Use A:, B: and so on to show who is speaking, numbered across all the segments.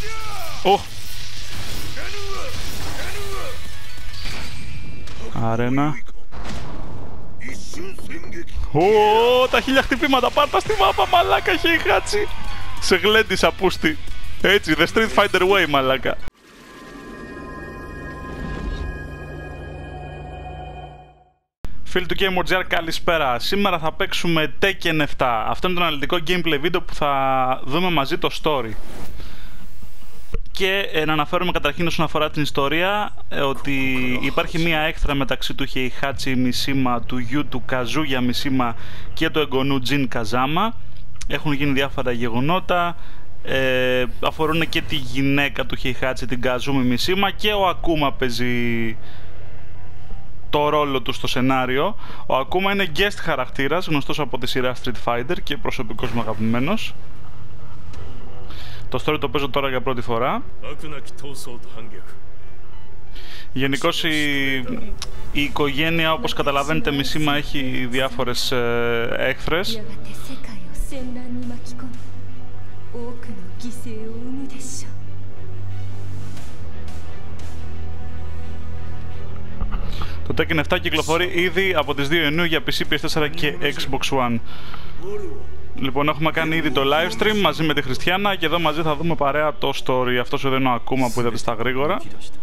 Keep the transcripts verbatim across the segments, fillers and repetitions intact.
A: Ω! Αρένα. Ω, τα χίλια χτυπήματα, πάρτα στη μάπα, μαλάκα, Heihachi. Σε γλέντισα, πούστη. Έτσι, the Street Fighter way, μαλάκα. Φίλοι του GameWorld, καλησπέρα. Σήμερα θα παίξουμε Tekken επτά. Αυτό είναι το αναλυτικό gameplay βίντεο που θα δούμε μαζί το story. Και ε, να αναφέρουμε καταρχήν όσον αφορά την ιστορία ε, ότι υπάρχει μία έκθρα μεταξύ του Heihachi Mishima, του γιου του Kazuya Mishima και του εγγονού Jin Kazama. Έχουν γίνει διάφορα γεγονότα, ε, αφορούν και τη γυναίκα του Heihachi, την Kazumi Mishima, και ο Akuma παίζει το ρόλο του στο σενάριο. Ο Akuma είναι guest χαρακτήρας, γνωστός από τη σειρά Street Fighter και προσωπικός μου αγαπημένος. Το story το παίζω τώρα για πρώτη φορά. Γενικώς η, η οικογένεια, όπως καταλαβαίνετε, Mishima έχει διάφορες ε, έχθρες. Το Tekken επτά κυκλοφορεί ήδη από τις δύο Ιουνίου για πι σι, πι ες φορ και Xbox One. Λοιπόν, έχουμε κάνει ήδη το live stream μαζί με τη Χριστιανά και εδώ μαζί θα δούμε παρέα το story. Αυτός εδώ είναι ο Akuma που είδατε στα γρήγορα.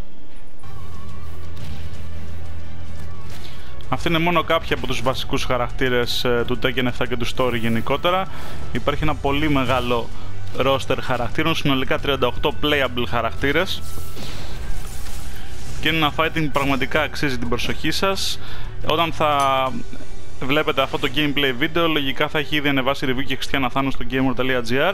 A: Αυτοί είναι μόνο κάποιοι από τους βασικούς χαρακτήρες ε, του Tekken επτά και του story γενικότερα. Υπάρχει ένα πολύ μεγάλο roster χαρακτήρων, συνολικά τριάντα οκτώ playable χαρακτήρες. Και είναι ένα fighting που πραγματικά αξίζει την προσοχή σας. Όταν θα βλέπετε αυτό το gameplay βίντεο, λογικά θα έχει ήδη ανεβάσει review και Χριστιανά Θάνου στο gamer τελεία gr.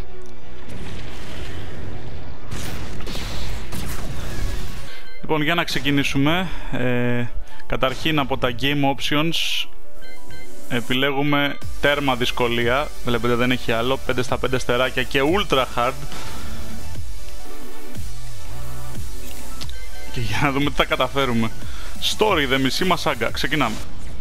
A: Λοιπόν, για να ξεκινήσουμε, ε, καταρχήν από τα game options επιλέγουμε τέρμα δυσκολία. Βλέπετε δεν έχει άλλο, πέντε στα πέντε στεράκια και ultra hard. Και για να δούμε τι θα καταφέρουμε. Story, The Mishima Saga. Ξεκινάμε.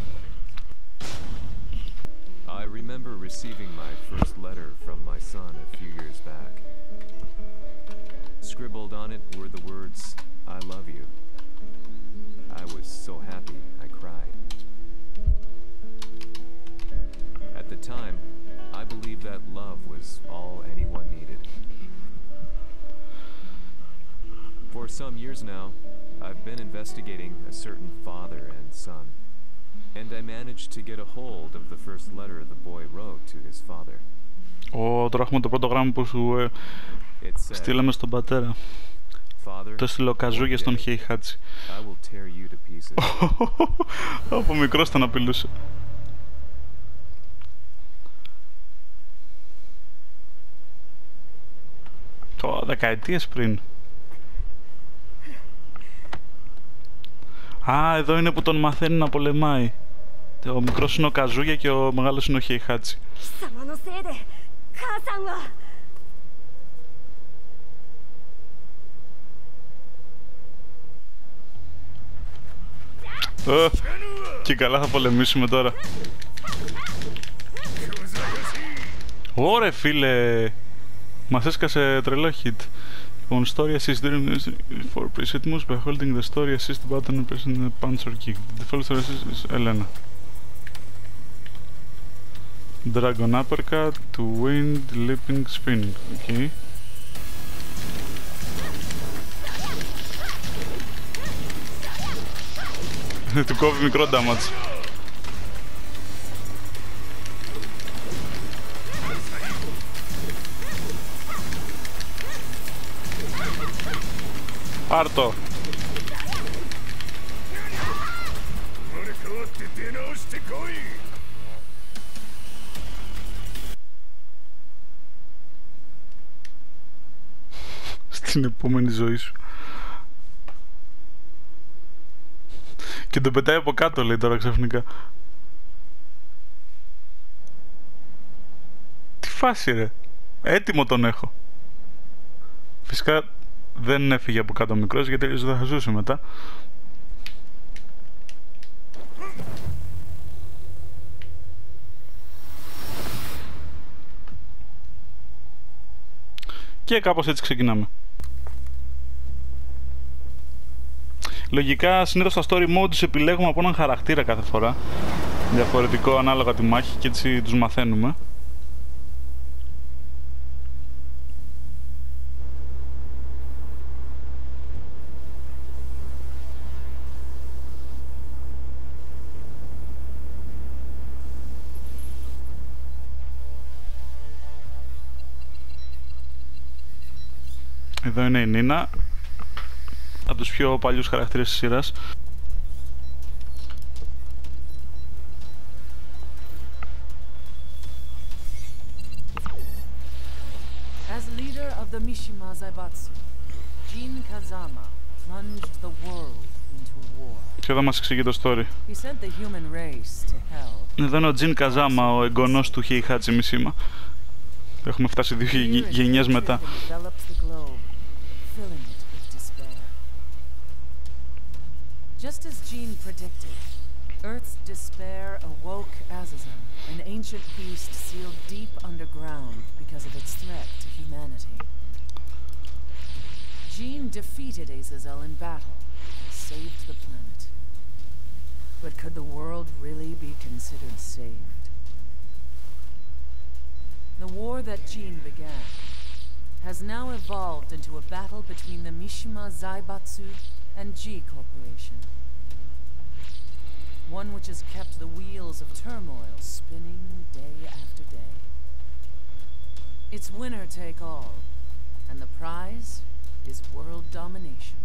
B: I remember receiving my first letter from my son a few years back. Scribbled on it were the words, I love you. I was so happy I cried. At the time, I believed that love was all anyone needed. For some years now, I've been investigating a certain father and son, and I managed to get a hold of the first letter the boy wrote to his father.
A: Ω, τώρα έχουμε το πρώτο γράμμα που σου ε, στείλαμε στον πατέρα. Το έστειλε ο Kazuya στον Heihachi. Από μικρός τον απειλούσε. Το δεκαετίες πριν. Α, εδώ είναι που τον μαθαίνει να πολεμάει. Ο μικρός είναι ο Kazuya και ο μεγάλος είναι ο Heihachi. Oh, και καλά θα πολεμήσουμε τώρα. Ωρε φίλε, μας έσκασε τρελό hit. On story assist during for preset moves by holding the story assist button and pressing the punch or kick. The default story assist is Elena. Dragon uppercut to wind leaping spinning. Okay. Του κόβει μικρό damage. Πάρτο. Στην επόμενη ζωή σου. Και τον πετάει από κάτω, λέει τώρα ξαφνικά. Τι φάση ρε. Έτοιμο τον έχω. Φυσικά δεν έφυγε από κάτω ο μικρός γιατί δεν θα ζούσε μετά. Και κάπως έτσι ξεκινάμε. Λογικά συνήθως στα story mode τους επιλέγουμε από έναν χαρακτήρα κάθε φορά, διαφορετικό ανάλογα τη μάχη, και έτσι τους μαθαίνουμε. Εδώ είναι η Νίνα, από τους πιο παλιούς χαρακτήρες της σειράς.
C: As leader of the Mishima Zaibatsu, Jin Kazama plunged the world into war.
A: Και εδώ μας εξηγεί το story.
C: He sent the human race to hell.
A: Εδώ είναι ο Τζιν Καζάμα, ο εγγονός του Χέιχάτσι Μισίμα. Έχουμε φτάσει δύο γενιές μετά.
C: Just as Jean predicted, Earth's despair awoke Azazel, an ancient beast sealed deep underground because of its threat to humanity. Jean defeated Azazel in battle and saved the planet. But could the world really be considered saved? The war that Jean began has now evolved into a battle between the Mishima Zaibatsu and G Corporation. One which has kept the wheels of turmoil spinning day after day. It's winner take all, and the prize is world domination.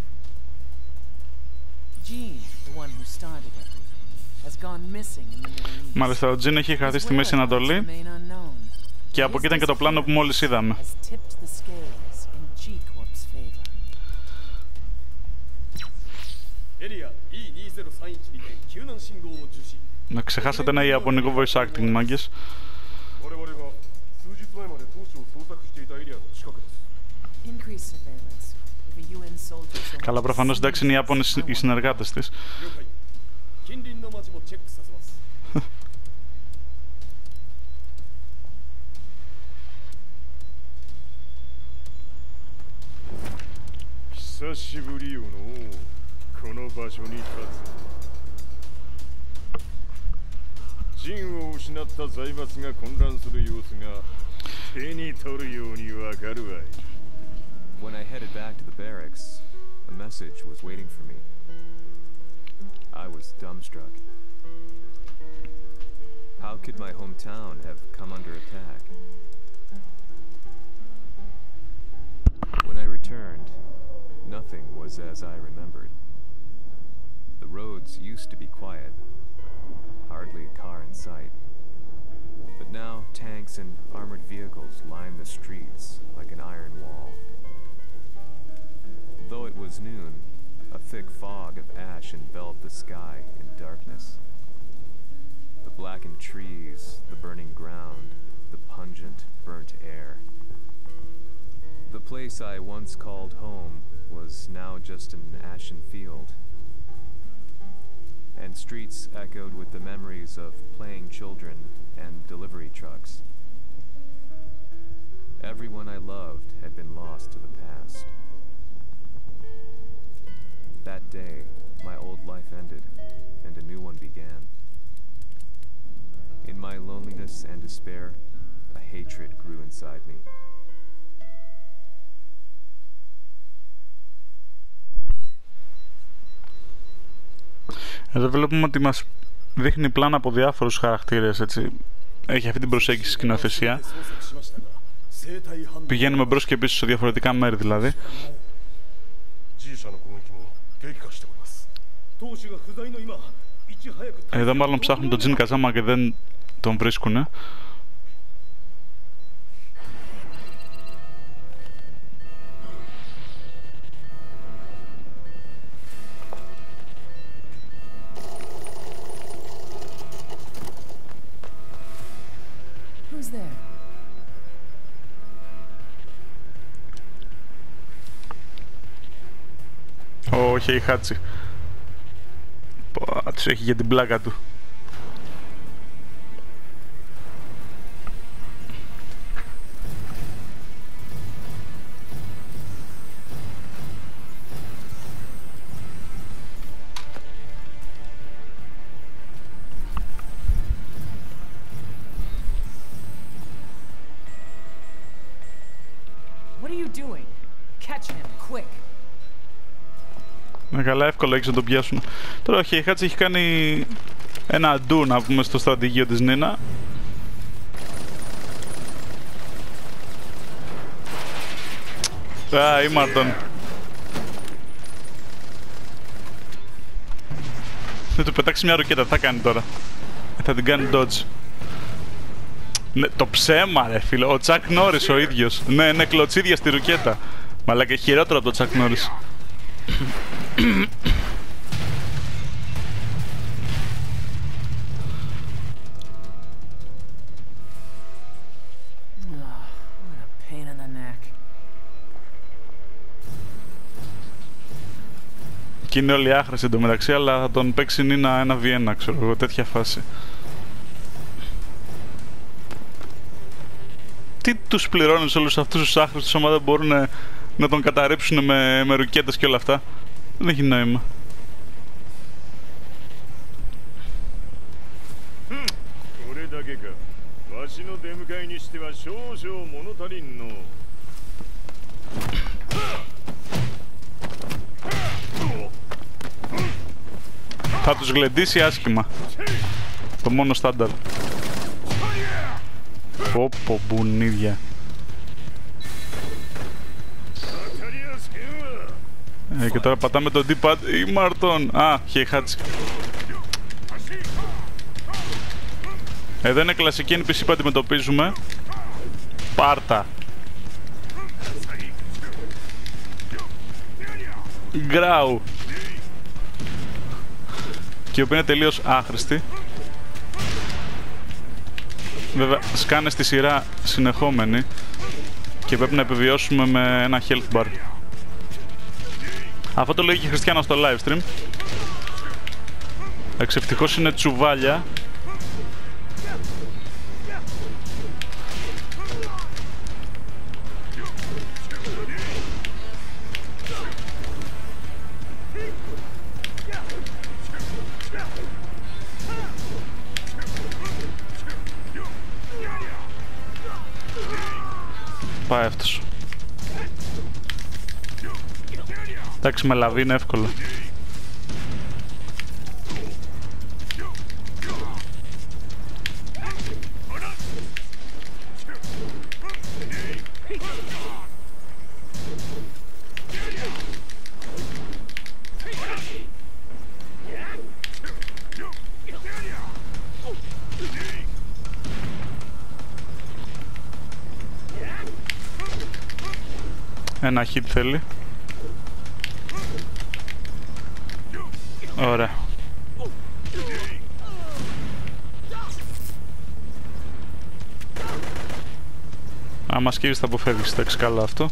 C: Jean, the one who started everything, has gone missing in the Middle East.
A: Μάλιστα, ο Τζιν έχει χαθεί στη Μέση Ανατολή και από εκεί ήταν και το πλάνο που μόλις είδαμε. Να ξεχάσετε ένα ιαπωνικό voice acting, μάγκες. Καλά, προφανώς, εντάξει, είναι οι Ιάπωνες οι συνεργάτες της.
B: When I headed back to the barracks, a message was waiting for me. I was dumbstruck. How could my hometown have come under attack? When I returned, nothing was as I remembered. The roads used to be quiet, hardly a car in sight. But now tanks and armored vehicles line the streets like an iron wall. Though it was noon, a thick fog of ash enveloped the sky in darkness. The blackened trees, the burning ground, the pungent, burnt air. The place I once called home was now just an ashen field. And streets echoed with the memories of playing children and delivery trucks. Everyone I loved had been lost to the past. That day, my old life ended, and a new one began. In my loneliness and despair, a hatred grew inside me.
A: Εδώ βλέπουμε ότι μας δείχνει πλάνα από διάφορους χαρακτήρες, έτσι. Έχει αυτή την προσέγγιση σκηνοθεσία. Πηγαίνουμε μπρος και πίσω σε διαφορετικά μέρη, δηλαδή. Εδώ μάλλον ψάχνουν τον Τζιν Καζάμα και δεν τον βρίσκουνε. Ο Χέιχάτσι. Πω, τους έχει για την πλάκα του.
C: you doing? Catch him, quick.
A: Ναι, καλά, εύκολο έχεις να τον πιάσουν. Τώρα ο Χέιχατς έχει κάνει ένα αντού, να πούμε, στο στρατηγείο της Νίνα. Α, Ήμαρτον. Θα του πετάξει μια ροκέτα, θα κάνει τώρα. Θα την κάνει dodge. Ναι, το ψέμα ρε φίλε, ο Τσακ Νόρις ο ίδιος. Ναι, ναι, κλωτσίδια στη ροκέτα. Μαλάκα, χειρότερο από το Τσακ Νόρις. Και είναι όλοι άχρηστοι εντωμεταξύ, αλλά θα τον παίξει Νίνα ένα βι ένα, ξέρω εγώ, τέτοια φάση. Τι τους πληρώνεις όλους αυτούς τους άχρηστους, άμα δεν μπορούν να τον καταρρύψουν με, με ρουκέτες και όλα αυτά? Δεν έχει νόημα. Θα τους γλεντήσει άσχημα. Το μόνο στάνταρ. Πω πω μπουνίδια. Ε, και τώρα πατάμε το D-pad. Ήμαρτον. Α, Χέιχατς. Εδώ είναι κλασική εν πι σι που αντιμετωπίζουμε. Πάρτα. Γκράου. Και η οποία είναι τελείως άχρηστη. Βέβαια, σκάνε στη σειρά συνεχόμενη και πρέπει να επιβιώσουμε με ένα health bar. Αυτό το λέει και η Χριστιανά στο live stream. Εξευτυχώς είναι τσουβάλια. Πάει αυτός. Εντάξει, με λαβή είναι εύκολο. Ένα hit θέλει. Ωραία. Άμα σκύβεις θα αποφεύγεις, εντάξει, καλά αυτό.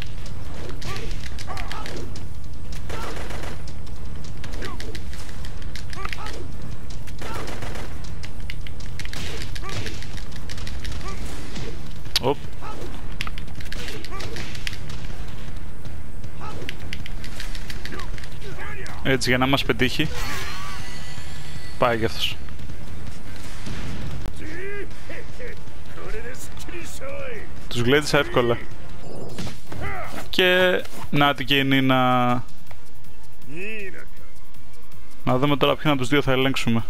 A: Οπ. Έτσι, για να μας πετύχει. Πάει κι αυτός. Τους γλέντισα εύκολα. Και να τη και η Νίνα. Να δούμε τώρα ποιον από τους δύο θα ελέγξουμε.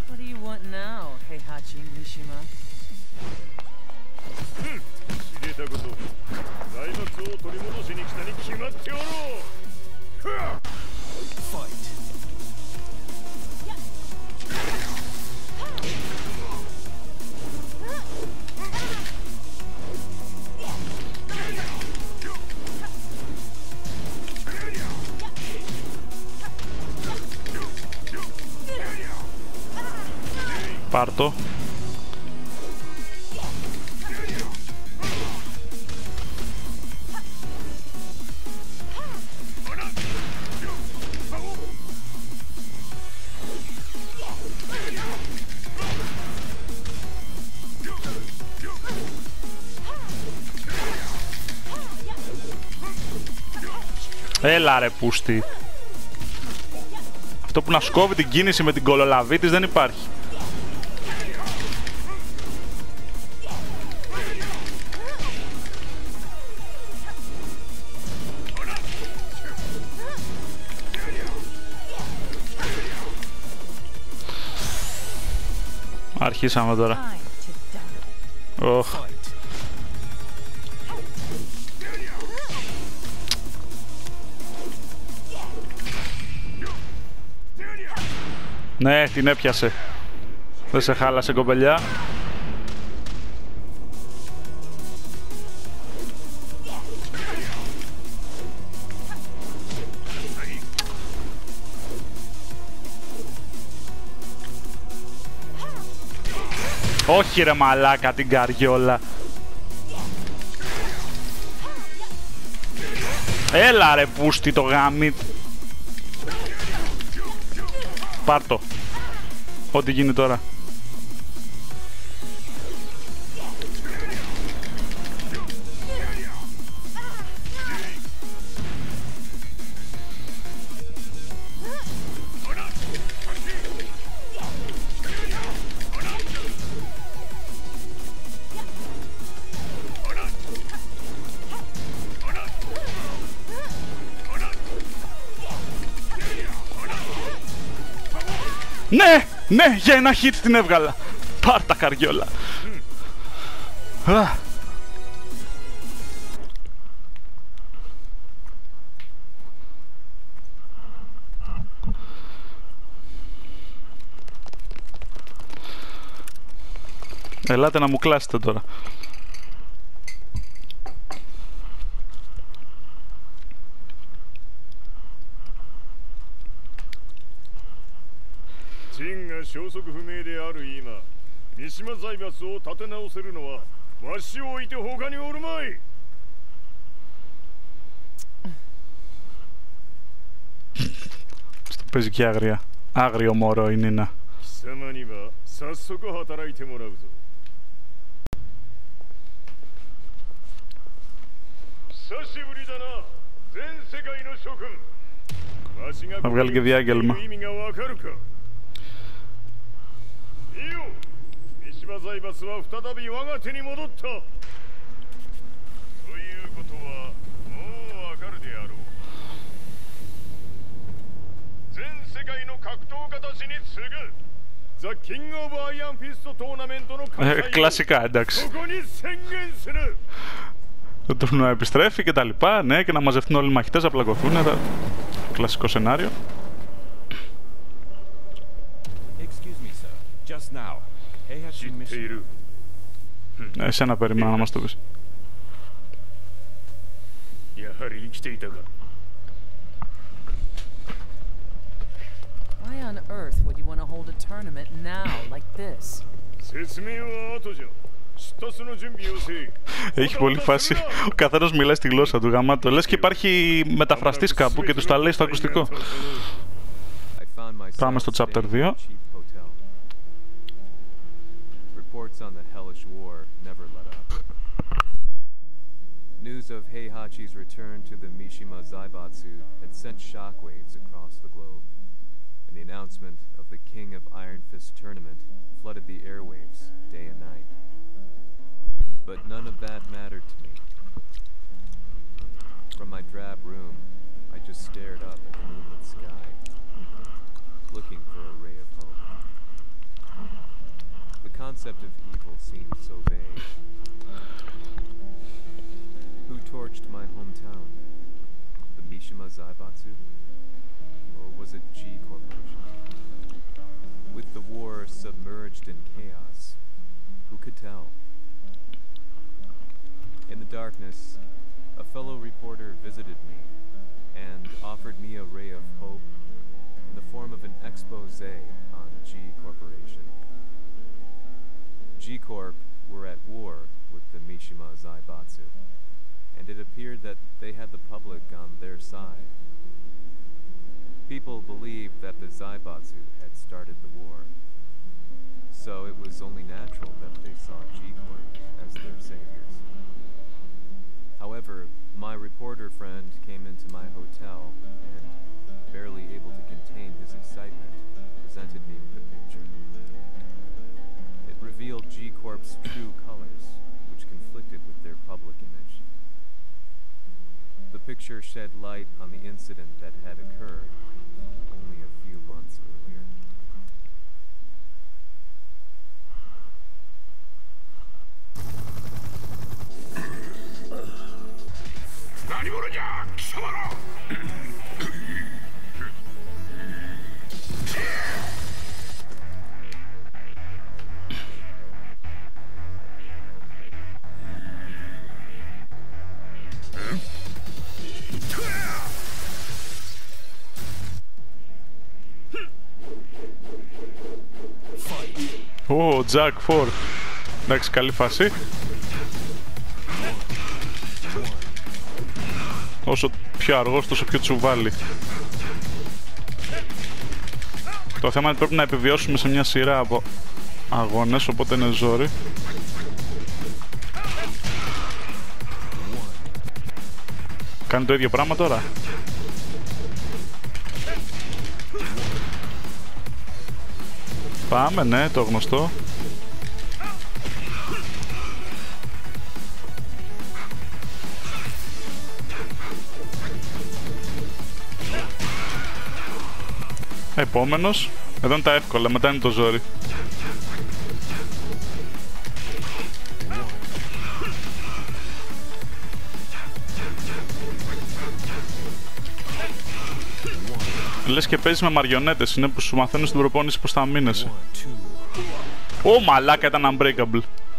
A: Πάρτο. Έλα ρε πούστη. Αυτό που να σκόβει την κίνηση με την κολολαβή της δεν υπάρχει. Αρχίσαμε τώρα. Oh. Ναι, την έπιασε. Δεν σε χάλασε, κοπελιά. Όχι ρε μαλάκα, την καριόλα. Έλα ρε πούστη το γάμι. Πάρ' το. Ό,τι γίνει τώρα. Ναι! Ναι! Για ένα hit την έβγαλα! Πάρ' τα καριόλα! Α. Ελάτε να μου κλάσετε τώρα. Στο παίζει και άγρια. Άγριο μωρό είναι να. Θα βγάλει και διάγγελμα. Ε, κλασικά, εντάξει. Το τουρνουά επιστρέφει και τα λοιπά, ναι, και να μαζευτούν όλοι οι μαχητές να πλακωθούν. Τα... Κλασικό σενάριο. Εσένα περίμενα να μας το πεις.
C: Why on earth would you want to hold a tournament now like this?
A: Έχει πολύ φάση. Ο καθένας μιλάει στη γλώσσα του, γαμάτο. Λες και υπάρχει μεταφραστής κάπου και τους τα λέει στο ακουστικό. Πάμε στο chapter δύο.
B: News of Heihachi's return to the Mishima Zaibatsu had sent shockwaves across the globe, and the announcement of the King of Iron Fist tournament flooded the airwaves day and night. But none of that mattered to me. From my drab room, I just stared up at the moonlit sky, looking for a ray of hope. The concept of evil seemed so vague. Who torched my hometown? The Mishima Zaibatsu? Or was it G Corporation? With the war submerged in chaos, who could tell? In the darkness, a fellow reporter visited me and offered me a ray of hope in the form of an expose on G Corporation. G Corp were at war with the Mishima Zaibatsu, and it appeared that they had the public on their side. People believed that the Zaibatsu had started the war, so it was only natural that they saw G Corp as their saviors. However, my reporter friend came into my hotel and, barely able to contain his excitement, presented me with the picture. It revealed G Corp's true colors, which conflicted with their public image. The picture shed light on the incident that had occurred only a few months earlier.
A: Ω, Jack φορ. Εντάξει, καλή φάση. Όσο πιο αργός, τόσο πιο τσουβάλι. Το θέμα είναι ότι πρέπει να επιβιώσουμε σε μια σειρά από αγώνες, οπότε είναι ζόρι. Κάνει το ίδιο πράγμα τώρα. Πάμε, ναι, το γνωστό. Επόμενος. Εδώ είναι τα εύκολα, μετά είναι το ζόρι. Λες και παίζεις με μαριονέτες, είναι που σου μαθαίνουν στην προπόνηση πως θα μείνεσαι. Ω, μαλάκα, ήταν unbreakable.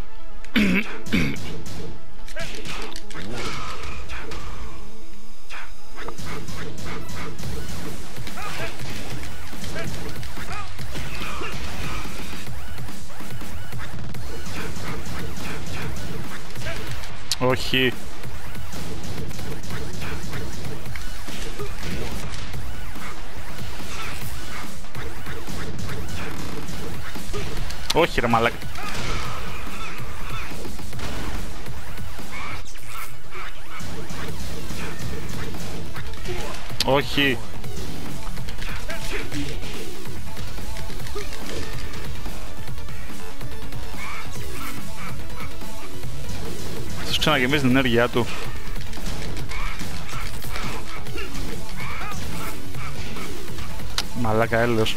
A: Όχι. Όχι ρε μαλάκα. Όχι. Θα σου ξαναγεμίσει την ενέργειά του. Μαλάκα, έλεος.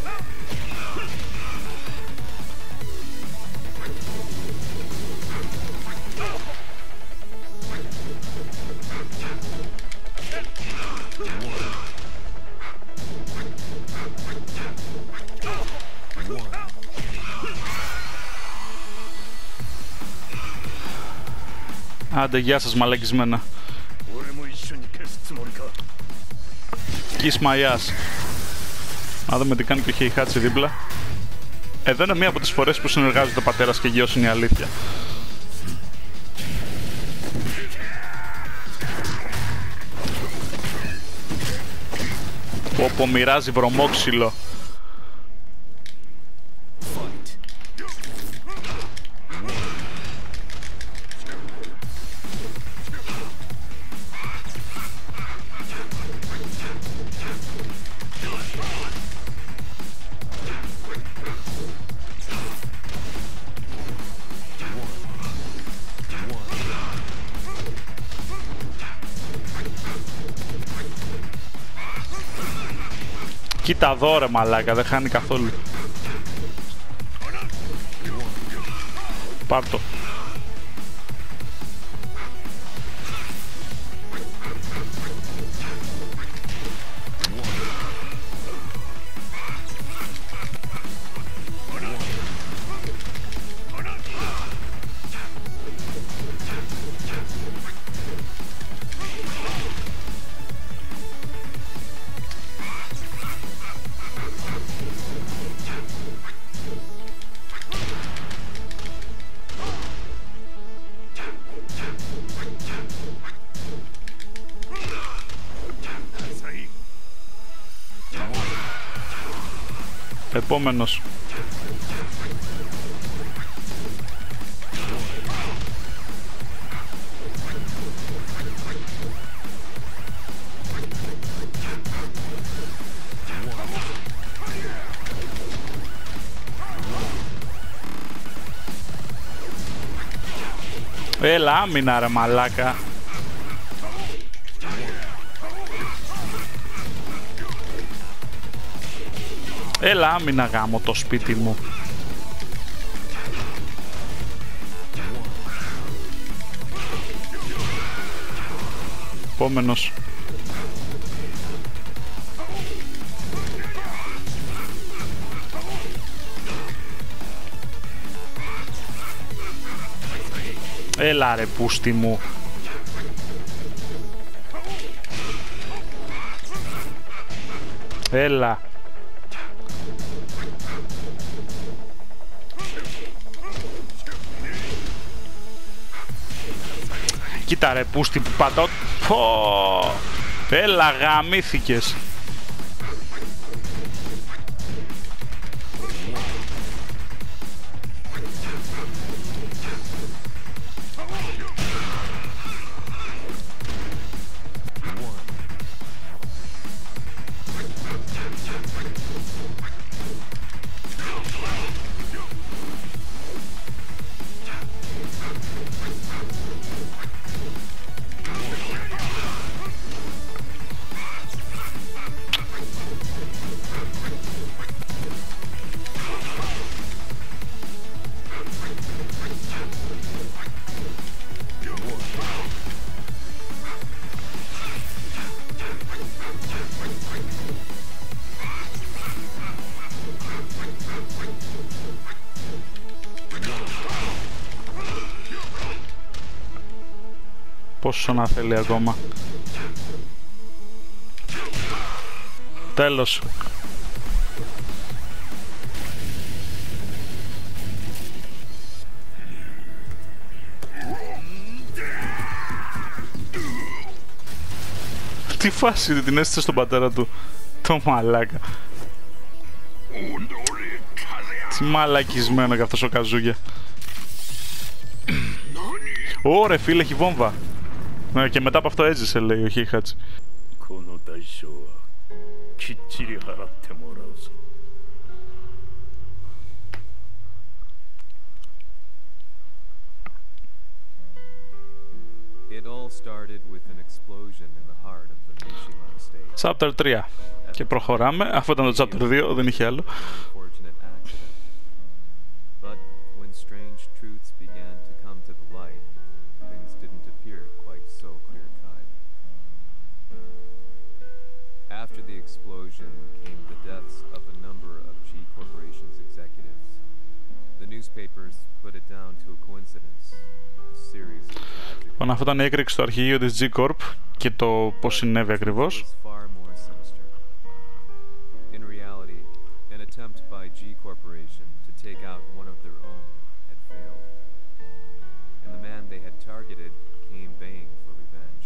A: Άντε, γεια σας μαλακισμένα. Kiss my ass. Να δούμε τι κάνει και ο Χέιχάτσι δίπλα. Εδώ είναι μία από τις φορές που συνεργάζονται πατέρας και γιος, είναι η αλήθεια. Όπου μοιράζει βρωμόξυλο. Κοίτα εδώ ρε μαλάκα, δεν χάνει καθόλου. Πάρ' το. Επόμενος. Έλα άμυνα ρε μαλάκα. Έλα άμυνα γάμο το σπίτι μου. Πω επόμενος. Έλα ρε πούστη μου. Έλα. Κοίτα ρε πούστη που πατώ. Πω. Έλα γαμήθηκες. Πόσο να θέλει ακόμα. Τέλος. Τι φάση την έστησε στον πατέρα του. Το μαλάκα. Τι μαλακισμένο κι αυτός ο Καζούγια. Ωρε φίλε, έχει βόμβα. Ναι, και μετά από αυτό έζησε, λέει ο Heihachi. Chapter τρία. Και προχωράμε. Αυτό ήταν το Chapter δύο, δεν είχε άλλο.
B: After the explosion came the deaths of a number of G Corporation's executives. The newspapers put it down to a coincidence, a series of tragic...
A: Λοιπόν, αυτό ήταν η έκρηξη στο αρχηγείο της G Corp και το πώς συνέβη ακριβώς.
B: In reality, an attempt by G Corporation to take out one of their own had failed, and the man they had targeted came baying for revenge.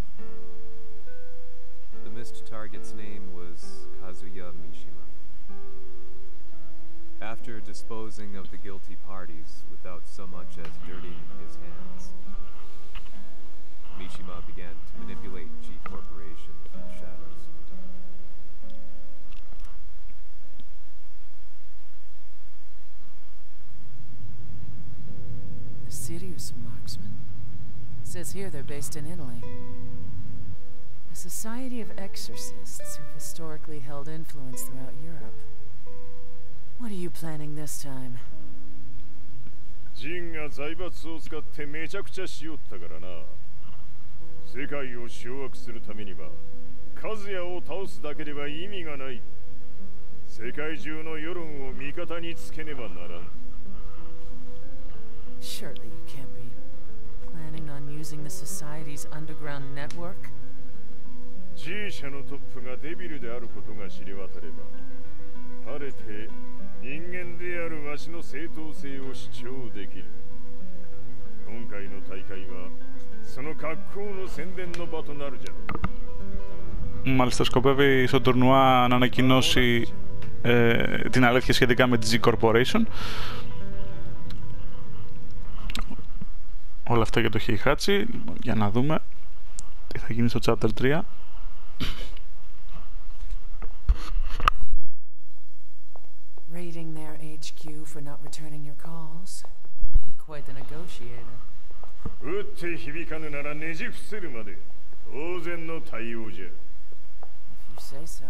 B: The missed target's name was Kazuya Mishima. After disposing of the guilty parties without so much as dirtying his hands, Mishima began to manipulate G Corporation from the shadows.
C: The Sirius Marksman? It says here they're based in Italy. A society of exorcists who've historically held influence throughout Europe. What are you planning this time?
D: ジンが財閥を使ってめちゃくちゃしよったからな。世界を掌握するためには、カズヤを倒すだけでは意味がない。世界中の世論を味方につけねばならん。
C: Surely you can't be planning on using the society's underground network?
D: G 社のトップがデビルであることが知れ渡れば、晴れて人間であるわしの正当性を主張できる。今回の大会はその格好の宣伝の場となるじゃろう。
A: Μάλιστα, σκοπεύει στο τουρνουά να ανακοινώσει ε, την αλήθεια σχετικά με τη G Corporation. Όλα αυτά για το Heihachi. Για να δούμε τι θα γίνει στο Chapter τρία.
C: Raiding their H Q for not returning your calls. You're quite the negotiator.
D: 撃って響かぬならねじ伏せるまで当然の対応じゃ。
C: If you say so.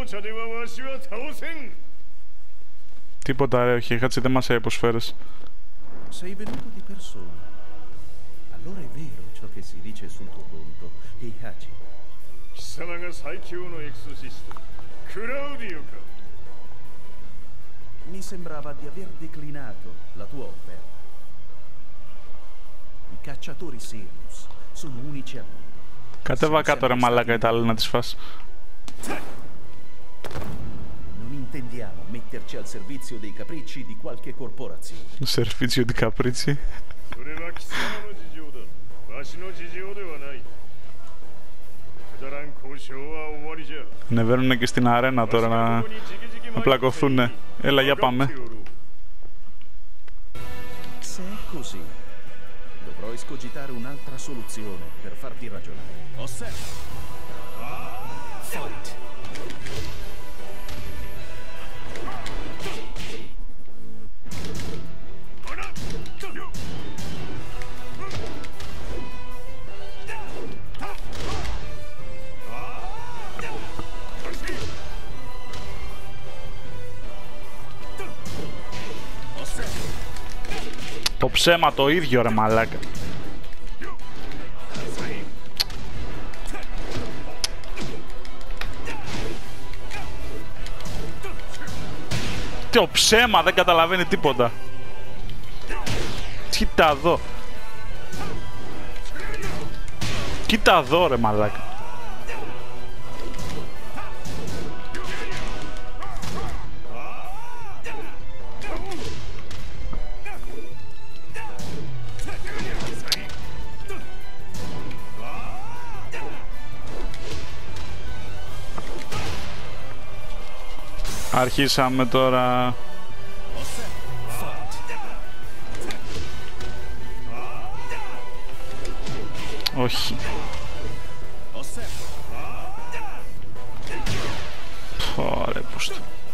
A: Τίποτα ρε, όχι, Heihachi δεν μας έπω σφαίρες.
E: Sei venuto di persona. Allora è vero ciò che si dice sul tuo conto, Heihachi.
D: 貴様が最強のエクソシスト、クラウディオか。
E: Mi sembrava di aver declinato la tua offerta. I cacciatori Sirius sono unici al mondo.
A: Κατέβα κάτω ρε μαλάκα, τα άλλα να τις φας.
E: Non intendiamo metterci al servizio dei capricci di qualche corporazione.
A: Servizio di capricci.
D: それは貴様の事情だ。わしの事情ではない。くだらん交渉は終わりじゃ。
A: Ανεβαίνουνε και στην αρένα τώρα να, να πλακωθούνε. Έλα, για πάμε.
E: Se è così, dovrò escogitare un'altra soluzione per farti ragionare. Osserva. Fight.
A: Το ψέμα το ίδιο ρε μαλάκα. Το ψέμα δεν καταλαβαίνει τίποτα. Κοίτα εδώ. Κοίτα εδώ ρε μαλάκα. Αρχίσαμε τώρα. Όχι. Ωραία, πούστο.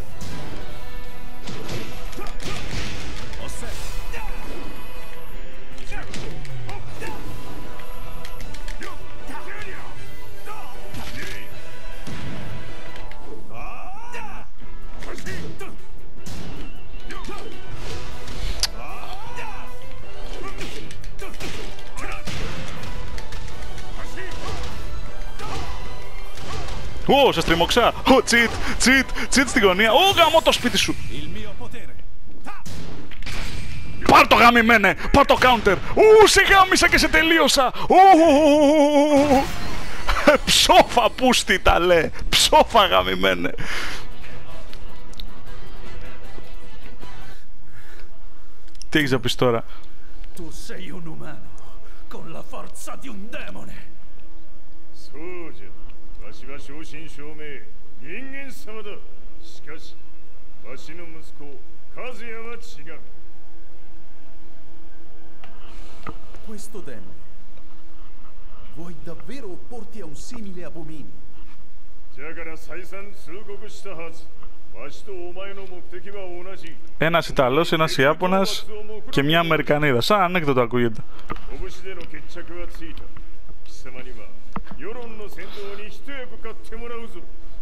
A: Ω, σε στριμωξά! Ω, τσιτ, τσιτ, τσιτ στη γωνία! Ω, γαμώ το σπίτι σου! Πάρ' το γαμημένε! Πάρ' το counter! Ου, σε γάμισα και σε τελείωσα! Ου, ψόφα πούστη τα λέ! Ψόφα γαμημένε! Τι έχεις να πεις τώρα?
E: Tu sei un umano con la forza di un demone.
D: そうじゃ。わしは正真正銘人間様だ。しかしわしの息子和也は違う。
E: Questo demone. Vuoi davvero opporti a un simile abominio?
D: じゃから再三通告したはず。わしとお前の目的は同じ。
A: Ένας Ιταλός, ένας Ιάπωνας και μια Αμερικανίδα. Σαν ανέκδοτο ακούγεται.
D: 拳での決着はついた。貴様には世論の先導に一役買ってもらうぞ。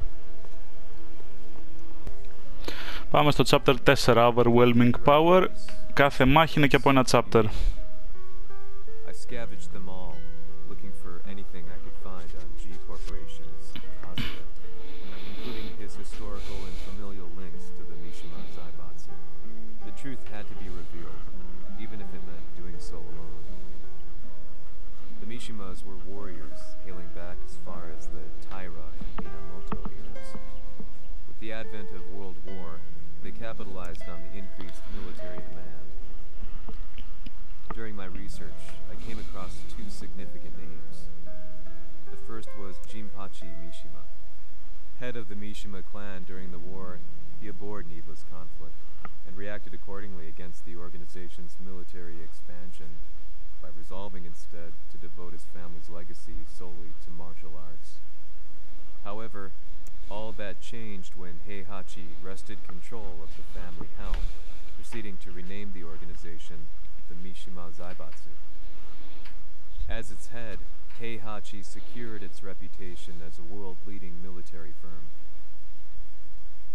A: Πάμε στο chapter four, Overwhelming Power. Κάθε μάχη είναι και από ένα chapter.
B: I scavenged them all, looking for anything I could find on G Corporation's Kazuya, including his historical and familial links to the Mishima Zaibatsu. The truth had to be revealed, even if it meant doing so alone. The Mishimas were warriors hailing back as far as the Taira and Minamoto eras. With the advent of World War, they capitalized on the increased military demand. During my research, I came across two significant names. The first was Jinpachi Mishima. Head of the Mishima clan during the war, he abhorred needless conflict and reacted accordingly against the organization's military expansion by resolving instead to devote his family's legacy solely to martial arts. However, all that changed when Heihachi wrested control of the family helm, proceeding to rename the organization the Mishima Zaibatsu. As its head, Heihachi secured its reputation as a world-leading military firm.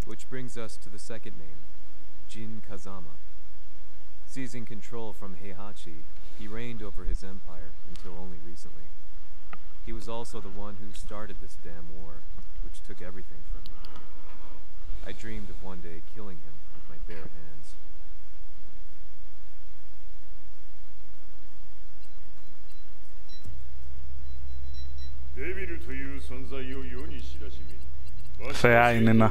B: Which brings us to the second name, Jin Kazama. Seizing control from Heihachi, he reigned over his empire until only recently. He was also the one who started this damn war, which took everything from me. I dreamed of one day killing him with my bare hands.
D: Devil という存在を世に知らしめ、
A: Θεά είναι να.
D: や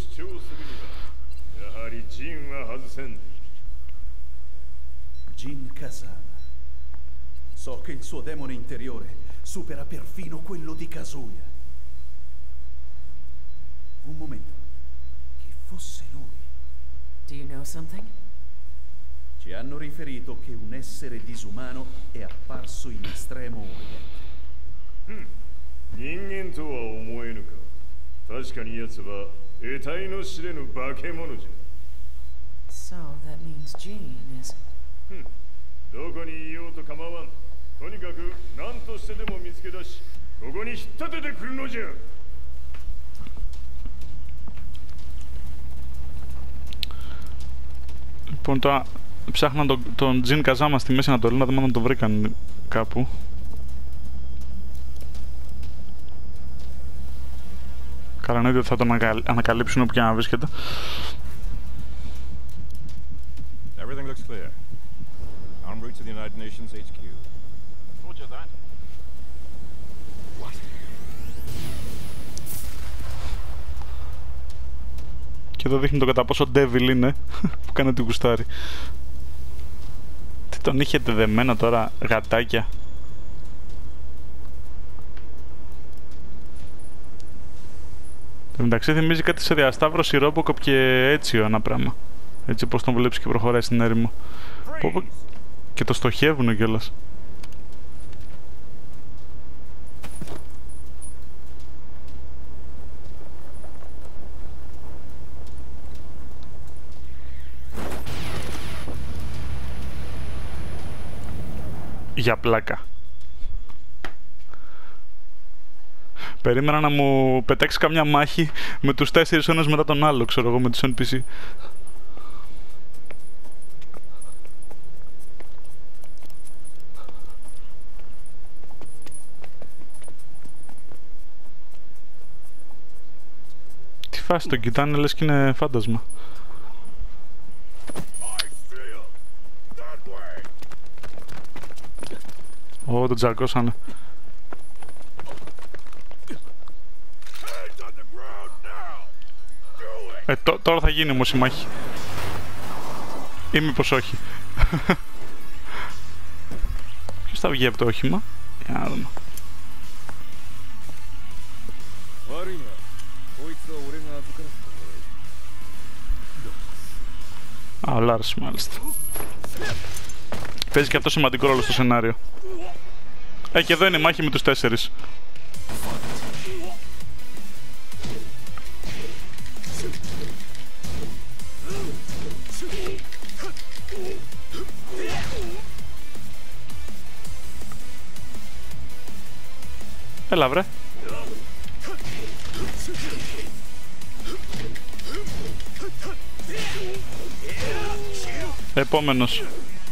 D: はりジンは外せん。
E: Jin Kazama. So che il suo demone interiore supera perfino quello di Kazuya. Un momento. Chi fosse lui?
C: Do you know something?
E: Ci hanno riferito che un essere disumano è apparso in Estremo Oriente.
D: 人間とは思えぬか。確かに奴は得体の知れぬ化け物じゃ。
C: So that means Jean is...
D: どこにいようと構わん。とにかく何としてでも見つけ出し、ここに引っ立ててくるのじゃ。
A: Λοιπόν, τώρα ψάχναν τον, τον Jin Kazama στη Μέση Ανατολή, να δούμε αν τον βρήκαν κάπου. Καλά, εννοείται ότι θα τον ανακαλύψουν όπου και να βρίσκεται.
F: Everything looks clear. En route to the United Nations H Q. Roger that. What?
A: Και εδώ δείχνει το κατά πόσο Devil είναι που κάνει την κουστάρι. Τι τον είχε δεμένο τώρα, γατάκια. Εν μεταξύ θυμίζει κάτι σε διασταύρωση Robocop και Έτσιο ένα πράγμα. Έτσι πως τον βλέπεις και προχωράει στην έρημο. Πω, και το στοχεύουνε κιόλας. Για πλάκα. Περίμενα να μου πετάξει καμιά μάχη με τους τέσσερις ένας μετά τον άλλο, ξέρω εγώ, με τους εν πι σι. Τι φάση, τον κοιτάνε λες και είναι φάντασμα. Ω, τον τζαρκώσανε. Ε, τ, τώρα θα γίνει όμως η μάχη. Ή μήπως όχι. Ποιος θα βγει από το όχημα? Για να δούμε. Α, ο Λάρς μάλιστα. Παίζει και αυτό σημαντικό ρόλο στο σενάριο. Ε, και εδώ είναι η μάχη με τους τέσσερις. Έλα βρε. Επόμενος.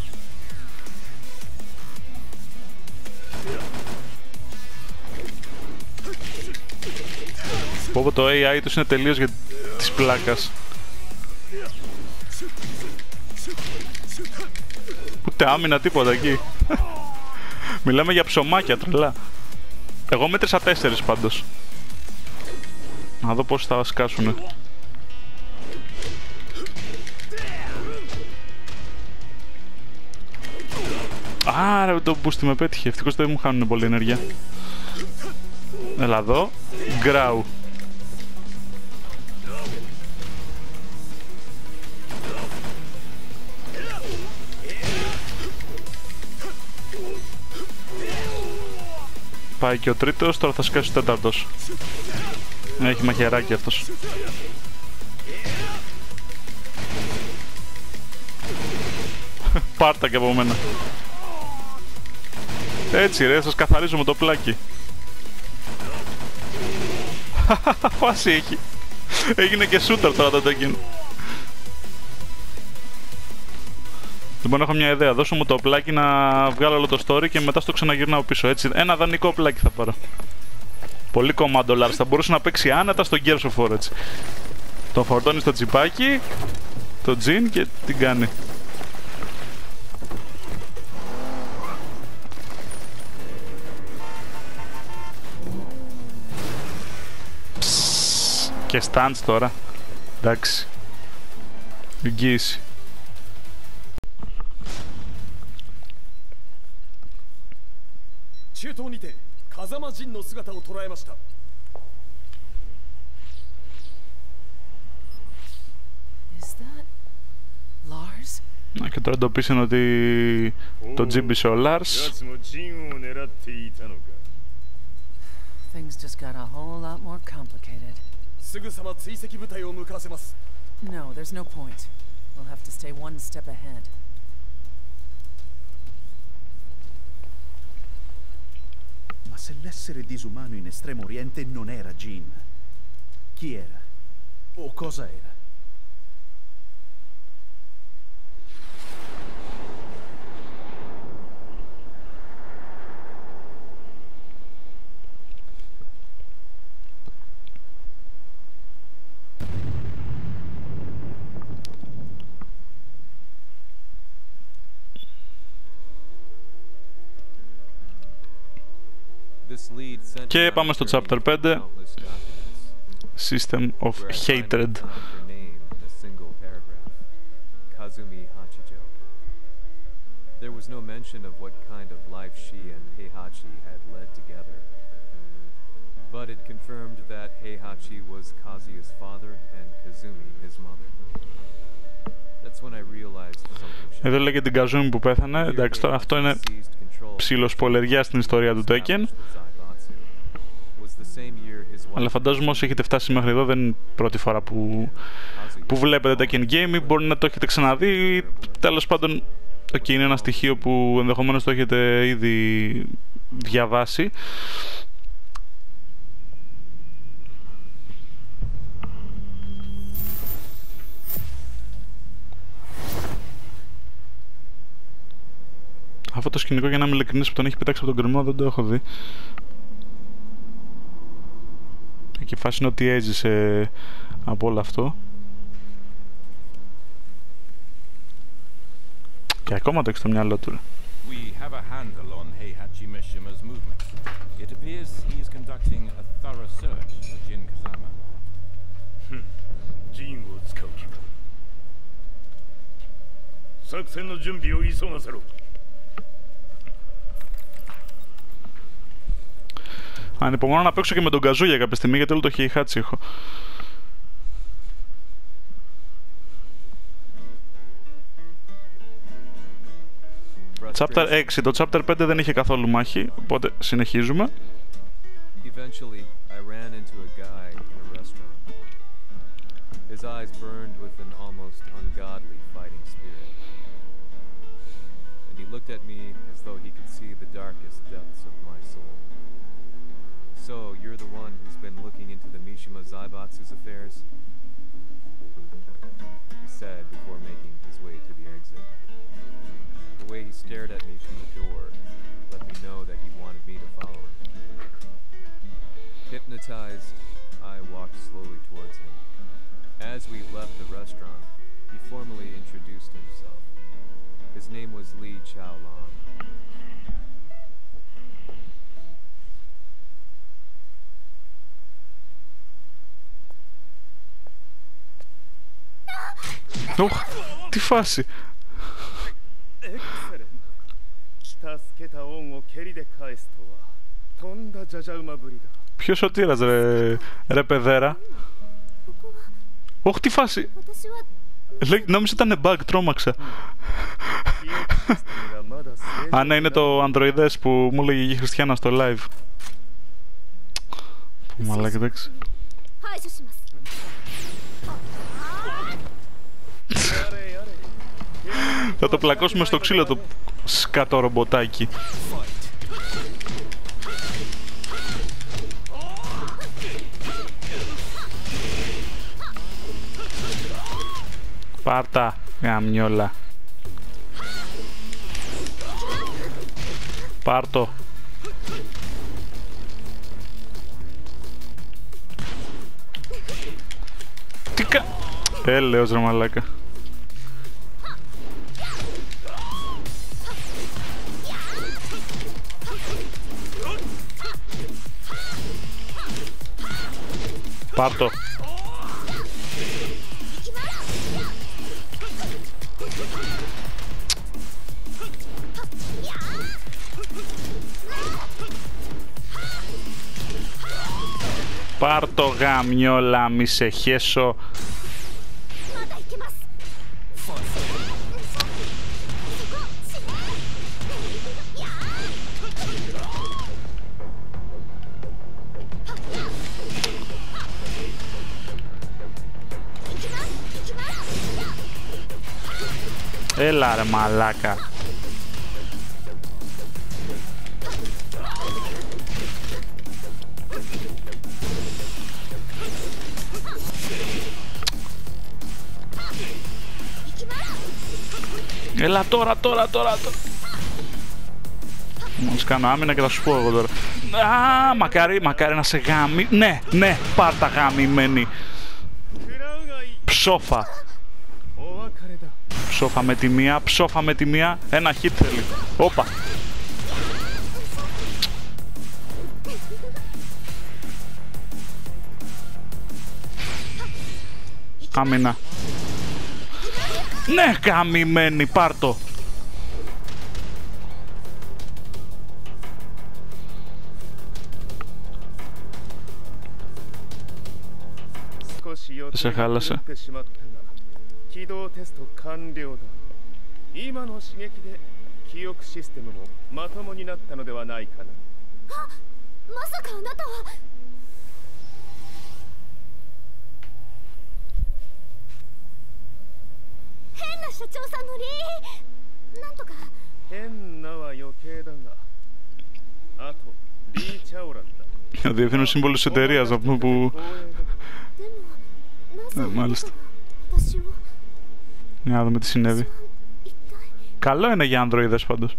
A: Πω το έι άι τους είναι τελείως για της πλάκας. Ούτε άμυνα τίποτα εκεί. Μιλάμε για ψωμάκια τρελά. Εγώ μέτρησα τέσσερις πάντως. Να δω πώς θα σκάσουνε. Άρα το boost με πέτυχε. Ευτυχώς δεν μου χάνουν πολύ ενέργεια. Έλα εδώ. Γκράου. Πάει και ο τρίτος, τώρα θα σκάσει ο τέταρτος. Έχει μαχαιράκι αυτός. Πάρτα και από μένα. Έτσι ρε, σας καθαρίζω με το πλάκι. Φάση έχει. Έγινε και shooter τώρα το Tekken. Λοιπόν, έχω μια ιδέα. Δώσω μου το πλάκι να βγάλω όλο το story και μετά στο ξαναγυρνάω πίσω. Έτσι, ένα δανεικό πλάκι θα πάρω. Πολύ Commando Lars. Θα μπορούσε να παίξει άνετα στο Gears of War, έτσι. Τον φορτώνει στο τσιπάκι, το Jin και την κάνει. Ψ, και stands τώρα. Εντάξει. Εγγύηση.
C: Is that Lars?
A: Να και τώρα εντοπίσαν ότι το τζίμπησε ο Lars.
C: Things just got a whole lot more complicated. No, there's no point. We'll have to stay one step ahead.
E: Ma se l'essere disumano in Estremo Oriente non era Jin, chi era? O cosa era?
A: Και πάμε στο chapter πέντε. System of Hatred.
B: Kazumi Hachijo. There was no mention of what kind of life she and Heihachi had led together. But it confirmed that Heihachi was Kazuya's father and Kazumi his mother. That's when I realized something.
A: Εδώ λέγεται την Kazumi που πέθανε. Εντάξει, τώρα αυτό είναι ψιλοσπολεριά στην ιστορία του Tekken. Αλλά φαντάζομαι όσοι έχετε φτάσει μέχρι εδώ δεν είναι πρώτη φορά που, που βλέπετε Tekken Game, μπορεί να το έχετε ξαναδεί. Τέλος πάντων, okay, είναι ένα στοιχείο που ενδεχομένως το έχετε ήδη διαβάσει. Αυτό το σκηνικό, για να είμαι ειλικρινής, που τον έχει πετάξει από τον κρεμό, δεν το έχω δει. Και η φάση είναι ότι έζησε από όλο αυτό. Και ακόμα το έχει στο μυαλό του.
F: We have a handle on Heihachi Mishima's movement. It appears he is conducting a thorough search for Jin Kazama.
D: Hm. Jinを使う気か。作戦の準備を急がせろ。
A: Ανυπομονώ να παίξω και με τον Καζούγια κάποια στιγμή, γιατί όλο το Heihachi έχω. Chapter έξι. Το Chapter πέντε δεν είχε καθόλου μάχη, οπότε συνεχίζουμε.
B: Eventually, I ran into a guy in a restaurant. His eyes burned with an almost ungodly fighting spirit. And he looked at me as though he could see the darkest depths of my soul. So, you're the one who's been looking into the Mishima Zaibatsu's affairs? He said before making his way to the exit. The way he stared at me from the door let me know that he wanted me to follow him. Hypnotized, I walked slowly towards him. As we left the restaurant, he formally introduced himself. His name was Li Chaolong.
A: Οχ, τι φάση. Ποιος σωτήρας ρε, ρε παιδέρα. Οχ, τι φάση. Λέει, νόμιζα ήταν bug, τρόμαξα. Α, ναι, είναι το ανδροειδές που μου έλεγε η Χριστιανά στο live. Που μαλάκα, εντάξει. Θα το πλακώσουμε στο ξύλο το σκατό ρομποτάκι. Πάρτα, γαμιόλα. Πάρτο. Τι κα... Έλεος ρε μαλάκα. Πάρτο. Πάρ' το γαμιόλα, μη σε χέσω. Έλα ρε μαλάκα. Έλα τώρα, τώρα, τώρα, τώρα. Μόλις κάνω άμυνα και θα σου πω εγώ τώρα. Α, μακάρι, μακάρι να σε γάμι. Ναι, ναι, πάρ' τα γαμημένη. Ψόφα. Ψόφα με τη μία, ψόφα με τη μία. Ένα hit θέλει. Όπα. Άμυνα. Ναι, γαμημένη, πάρ' το. Σε χάλασε.
D: 起動テスト完了だ。今の刺激で記憶システムもまともになったのではないかな。
G: あ、まさかあなたは変な社長さんのリーなんとか。
D: 変なは余計だが、あとリー・チャオランだ。
A: Ο διεύθυνος σύμβολος της εταιρείας αυτό που... Ε, μάλιστα. Για να δούμε τι συνέβη. Καλό είναι για ανδροειδές πάντως.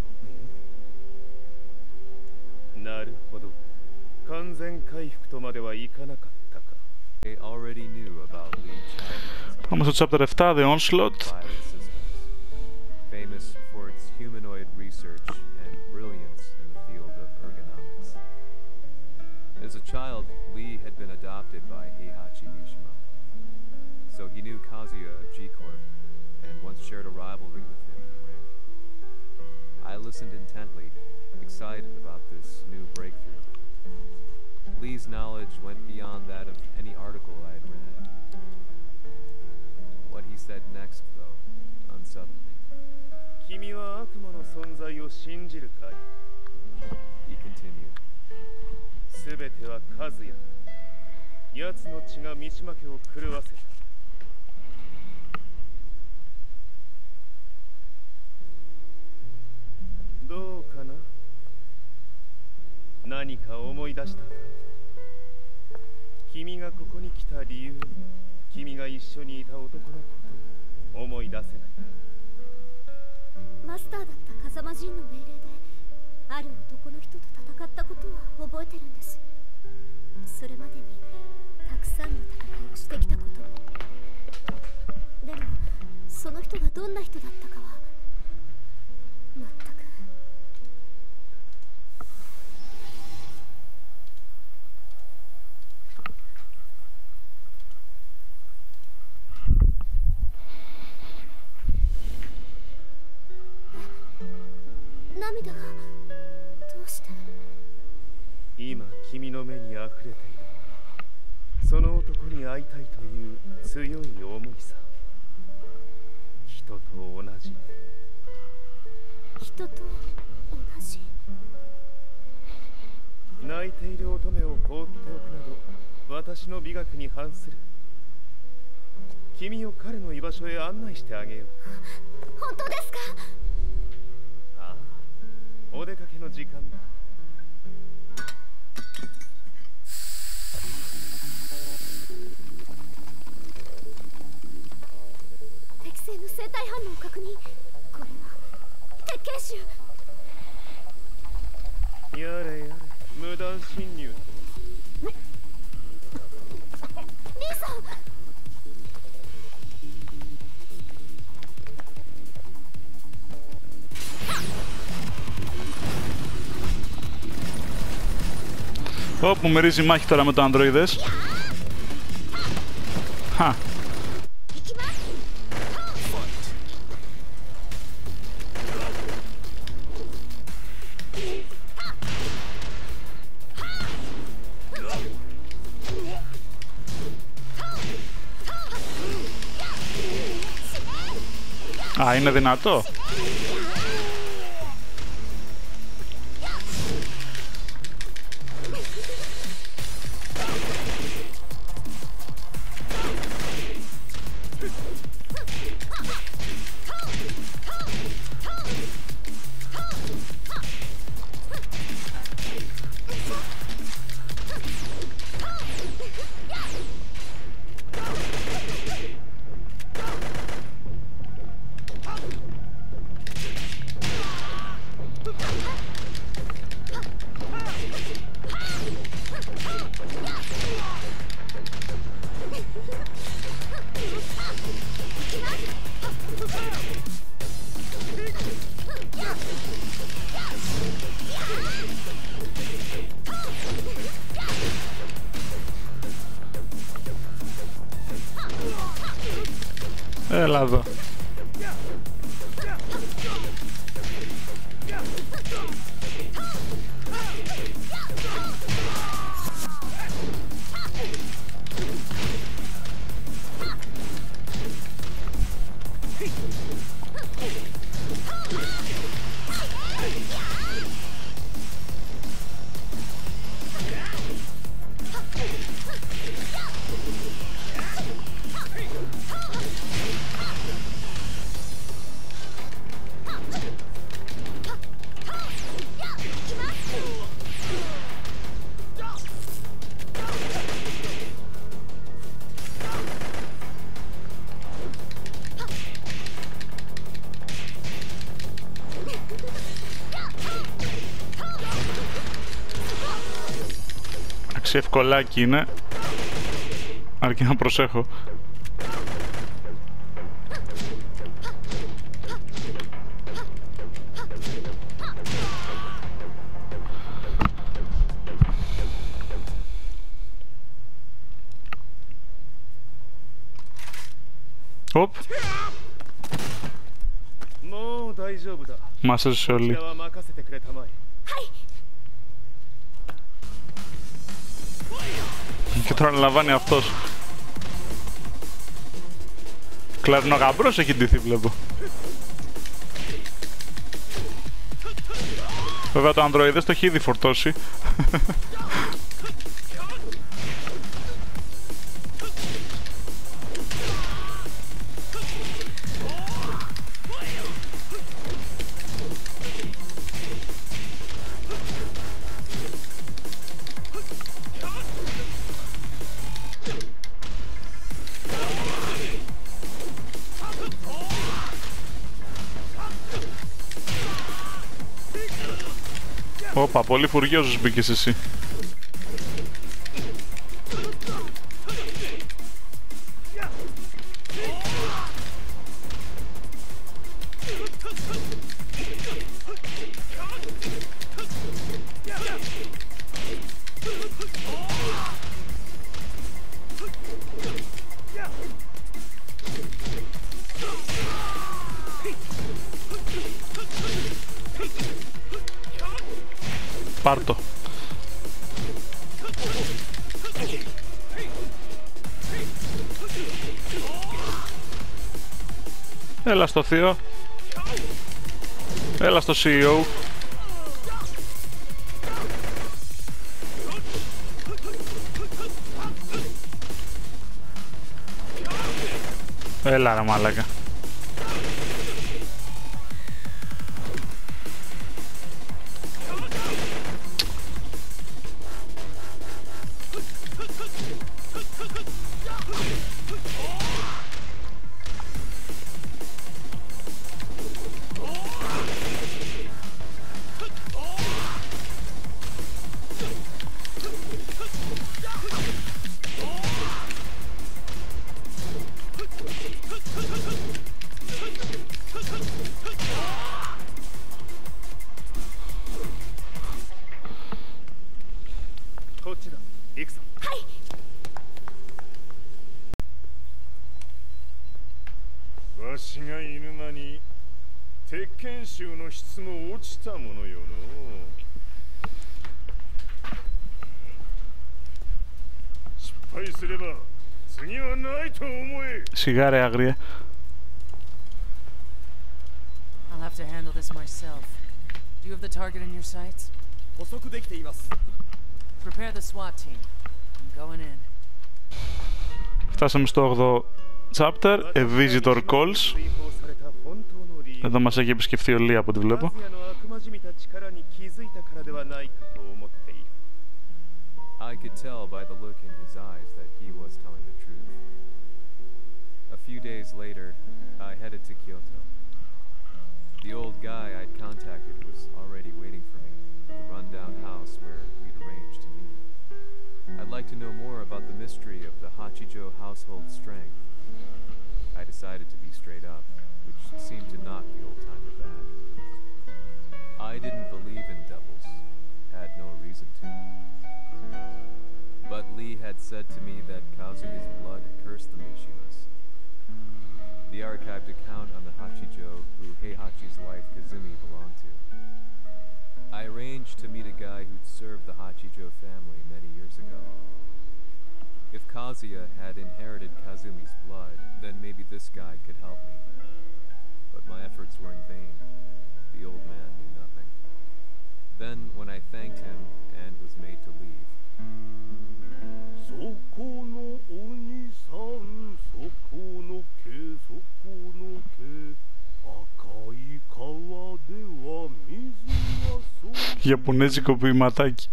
A: Πάμε στο chapter seven, The Onslaught.
B: Famous for its humanoid research and brilliance in the field of ergonomics. As a child, Lee had been adopted by Heihachi Mishima. So he knew Kazuya of G-Corp and once shared a rivalry with him in the ring. I listened intently, excited about this new breakthrough. Lee's knowledge went beyond that of any article I had read. What he said next, though, unsettled me. He continued.
D: 全ては和也。奴の血が三島家を狂わせた。どうかな？何か思い出したか？君がここに来た理由も、君が一緒にいた男のことも思い出せないか？
G: マスターだった風間陣の命令である男の人と戦ったことは覚えてるんです。それまでにたくさんの戦いをしてきたことも。でもその人がどんな人だったかは全く。涙がどうして？
D: 今君の目にあふれているその男に会いたいという強い思いさ。人と同じ。
G: 人と同じ。
D: 泣いている乙女を放っておくなど私の美学に反する。君を彼の居場所へ案内してあげよう。
G: 本当ですか？
D: ああ、お出かけの時間だ。
G: 適切
D: 間侵入とは。
G: リーさん。
A: Ω, που μυρίζει μάχη τώρα με το ανδροειδές. Χα. Α, είναι δυνατό. Έλα εδώ. Ευκολάκι είναι, αρκεί να προσέχω. Οπ. Μας έζησε όλοι. Και τώρα αναλαμβάνει αυτός. Κλαρνογαμπρός έχει ντυθεί, βλέπω. Βέβαια το ανδροειδές το έχει ήδη φορτώσει. Όπα, πολύ φουριόζος μπήκες εσύ. Πάρτο. Έλα στο θείο. Έλα στο σι ι ο. Έλα ρε μαλάκα.
D: わしが犬間に鉄拳衆の質も落ちたものよの。失敗すれば次はないと思え。
A: Σιγά ρε άγρια.
C: I'll have to handle this myself. Do you have the target in your sights? Prepare the SWAT team. I'm going in.
A: Φτάσαμε στο όγδοο chapter, A Visitor Calls. Εδώ μας έχει επισκεφθεί ο Λί από ό,τι βλέπω.
B: I could tell by the look in his eyes that he was telling the truth. A few days later, I headed to Kyoto. The old guy I'd contacted was already waiting for me at the rundown house where we'd arranged to meet. I'd like to know more about the mystery of the Hachijo household strength. I decided to be straight up, which seemed to knock the old-timer back. I didn't believe in devils, had no reason to. But Lee had said to me that Kazuya's blood cursed the Mishimas. The archived account on the Hachijo who Heihachi's wife Kazumi belonged to. I arranged to meet a guy who'd served the Hachijo family many years ago. If Kazuya had inherited Kazumi's blood, then maybe this guy could help me. But my efforts were in vain. The old man knew nothing. Then, when I thanked him and was made to leave,
A: Ιαπωνέζικο ποιηματάκι.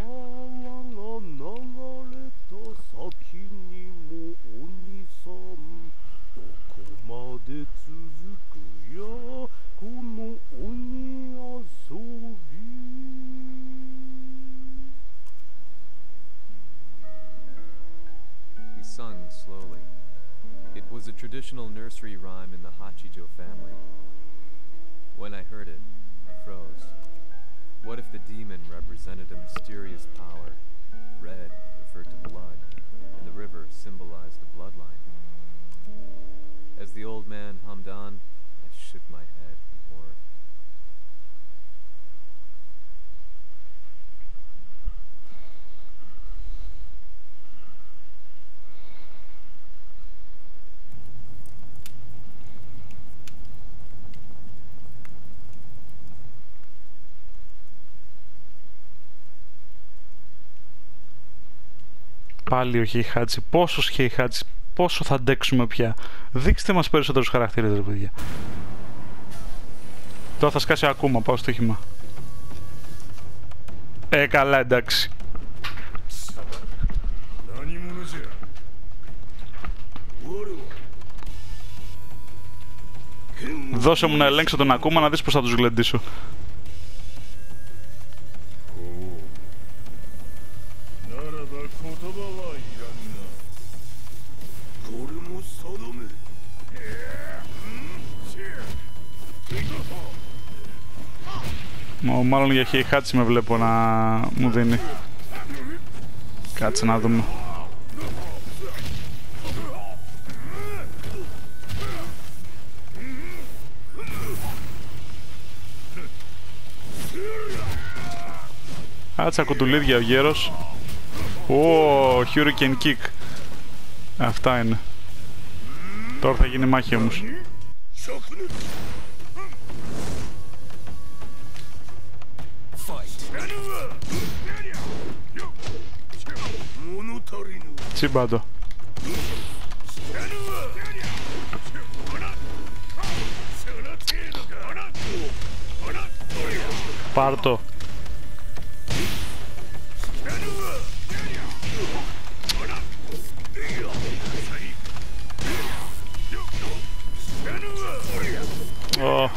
B: He sung slowly. It was a traditional nursery rhyme in the Hachijo family. When I heard it, I froze. What if the demon represented a mysterious power? Red referred to blood, and the river symbolized the bloodline. As the old man hummed on, I shook my head in horror.
A: Πάλι ο Heihachi. Πόσος Heihachi, πόσο θα αντέξουμε πια. Δείξτε μας περισσότερους χαρακτήρες, ρε παιδιά. Τώρα θα σκάσει ακόμα, πάω στο χυμά. Ε, καλά, εντάξει. Δώσε μου να ελέγξω τον Ακούμα να δεις πως θα τους γλεντήσω. Μάλλον για Heihachi με βλέπω να μου δίνει. Κάτσε να δούμε. Άτσα κουτουλίδια ο γέρος. Ω, Hurricane Kick. Αυτά είναι. Τώρα θα γίνει μάχη όμως. Τσιμπάντο. Πάρ' το. Oh.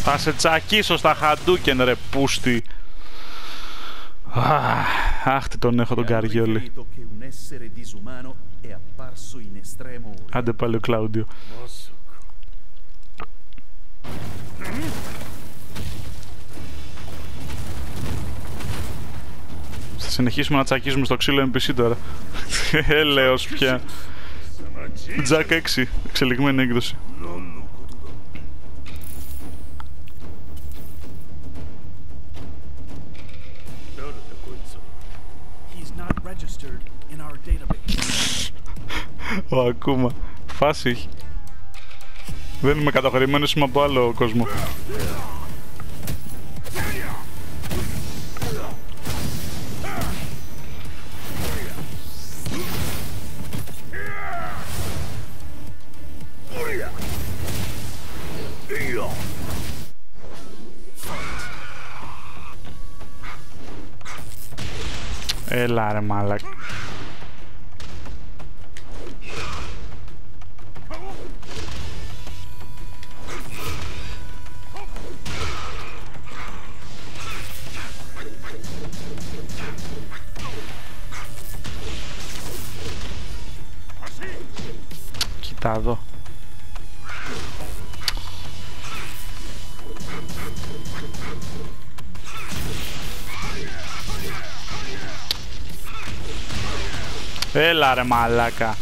A: Θα σε τσακίσω στα χαντούκεν ρε πούστη. Αχ, τι τον έχω τον Καριόλη. Άντε πάλι ο Κλάουντιο. Θα συνεχίσουμε να τσακίζουμε στο ξύλο εμ πι σι τώρα. Έλεος πια. Τζακ έξι, εξελιγμένη έκδοση. Ο Ακούμα. Φάση έχει. Δεν είμαι καταχωρημένος, είμαι από άλλο κόσμο. Έλα ρε μάλακα. Κοίτα εδώ. Έλα ρε μαλάκα.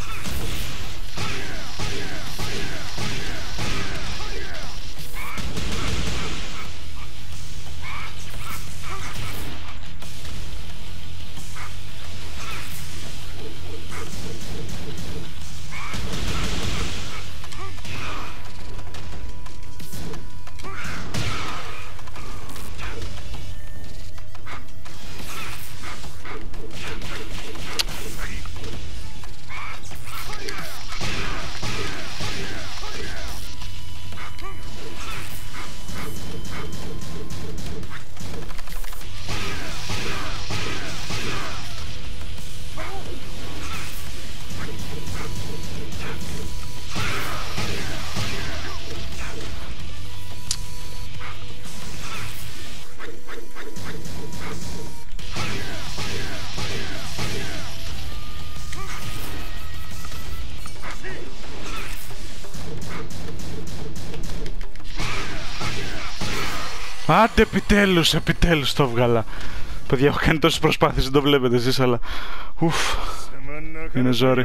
A: Άντε επιτέλους, επιτέλους το έβγαλα. Παιδιά, έχω κάνει τόσες προσπάθειες, δεν το βλέπετε εσείς, αλλά... Ουφ, είναι ζόρι.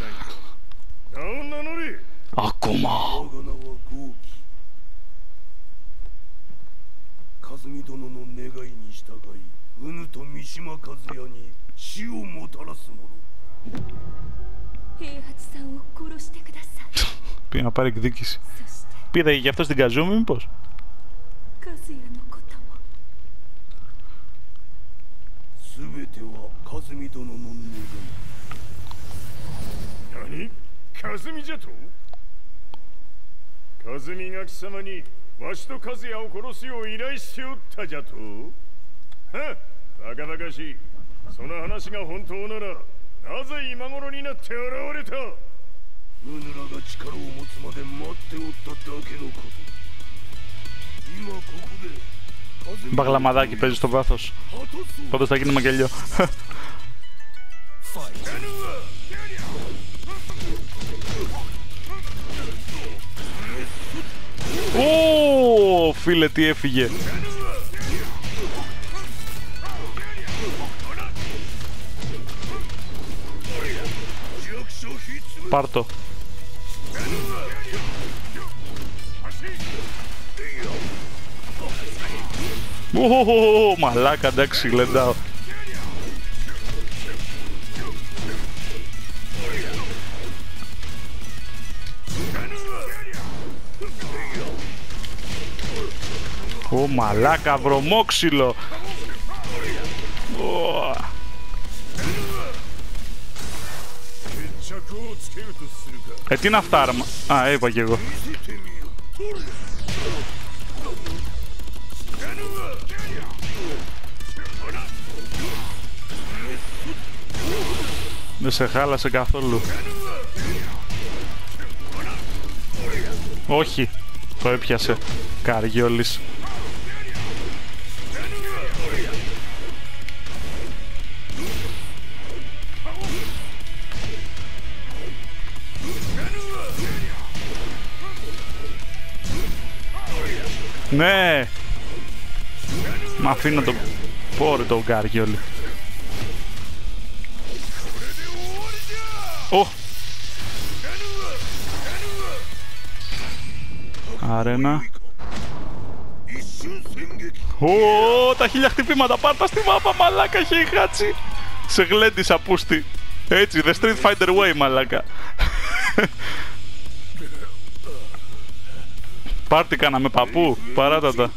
A: Ακόμα. Πήγα να πάρει εκδίκηση. Πήρε και αυτό στην Καζούμη, μήπως? Μπαγλαμαδάκι παίζει στο βάθος. Πάντως θα γίνει μακελιό. Ω, φίλε, τι έφυγε. Πάρ' το. Ω, μαλάκα, εντάξει, γλεντάω. Ω, μαλάκα, βρωμόξυλο. Ε, τι είναι αυτά, ρε. Α, είπα κι εγώ. Δεν σε χάλασε καθόλου. Όχι. Το έπιασε Καριόλης. Ναι! Μ' αφήνω το πόρε το Καριόλη. Ω! Αρένα. Ω, τα χίλια χτυπήματα, πάρτα στη μάπα, μαλάκα, Heihachi. Σε γλέντισα, πούστη. Έτσι, the Street Fighter way, μαλάκα. Πάρτι κάναμε, παππού, παράτατα.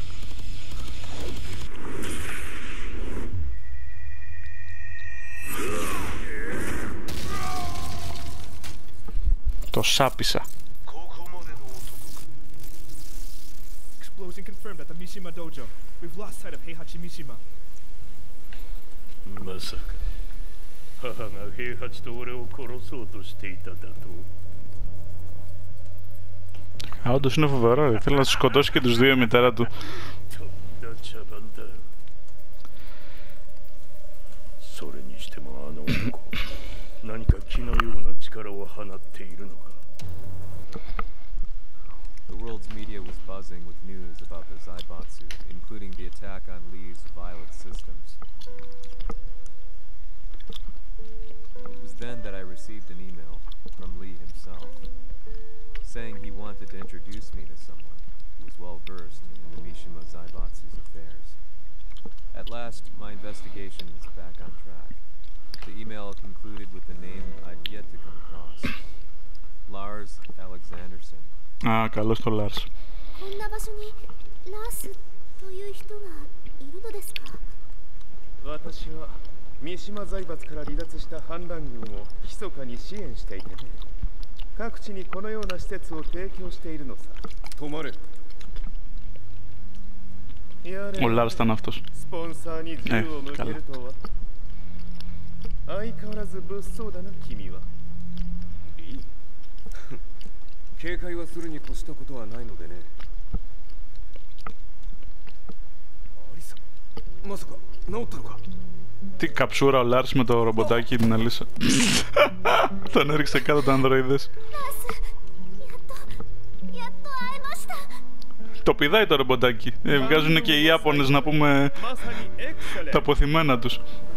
A: Το σάπισα.
H: Explosion confirmed at the Mishima dojo. We've lost sight of Heihachi Mishima.
I: まさか母が平八と俺を殺そうとしていただと。
A: Α, όντως είναι φοβερό, ρε. Θέλει να τους σκοτώσει και τους δύο η μητέρα του.
I: それにしてもあの子何か気のような力を放っているのか。
B: The world's media was buzzing with news about the Zaibatsu, including the attack on Lee's Violet Systems. It was then that I received an email from Lee himself, saying he wanted to introduce me to someone who was well versed in the Mishima Zaibatsu's affairs. At last, my investigation is back on track. The email concluded with a name I'd yet to come across. Lars Alexanderson.
A: Α, καλώς το Lars.
G: こんな場所にラースという人がいるのですか？
J: 私は三島財閥から離脱した反乱軍を密かに支援していてね。各地にこのような施設を提供しているのさ。止まれ。
A: Ο Lars ήταν αυτός.
J: スポンサーに銃を向けるとは。相変わらず物騒だな君は。いい。警戒はするに越したことはないのでね。アリサ、まさか治ったのか。
A: Τι καψούρα ο Lars με το ρομποτάκι την Αλίσσα. Τον έριξε κάτω τα ανδροειδές. Το πηδάει το ρομποτάκι. Ε, βγάζουν και οι Ιάπωνες να πούμε τα αποθυμένα τους.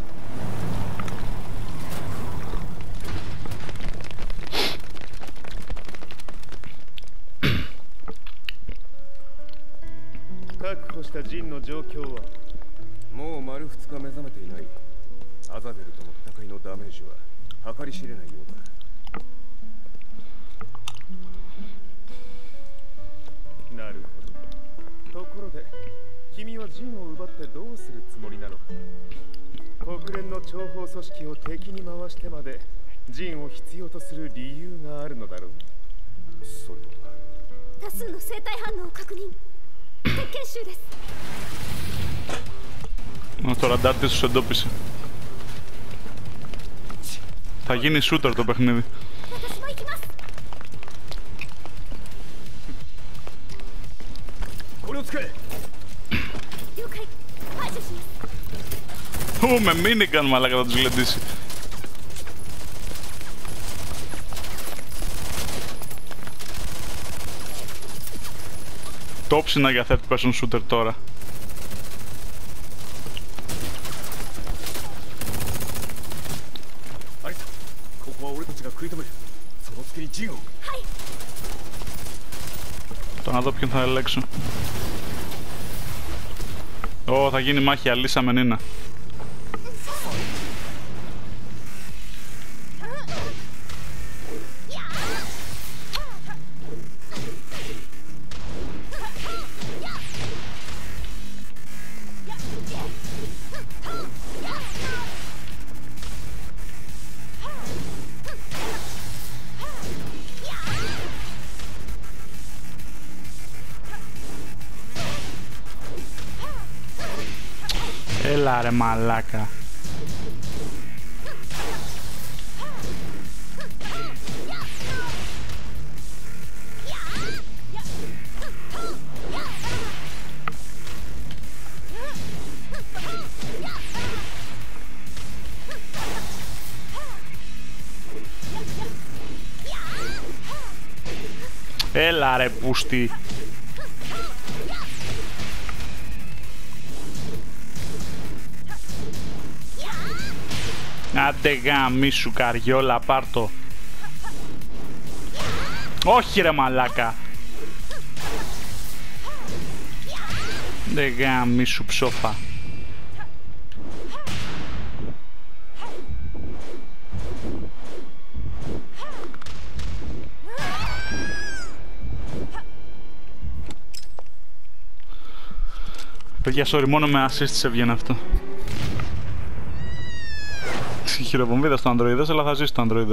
A: Το ραντάρ της τους εντόπισε. Θα γίνει shooter το παιχνίδι. Ου, με μίνικαν μαλάκα θα τους γλεντήσει. Τόψινα για third person shooter τώρα. Το να δω ποιον θα ελέγξω. Ω, θα γίνει μάχη Αλίσσα με Νίνα. Έλα ρε μαλάκα. Έλα ρε πούστη. Άντε γαμίσου καριόλα, πάρτο. Όχι ρε μαλάκα. Άντε γαμίσου ψόφα. Παιδιά, sorry, μόνο με assist έβγαινε αυτό. Χειροβομβίδα στο Android, αλλά θα ζήσει στο Android.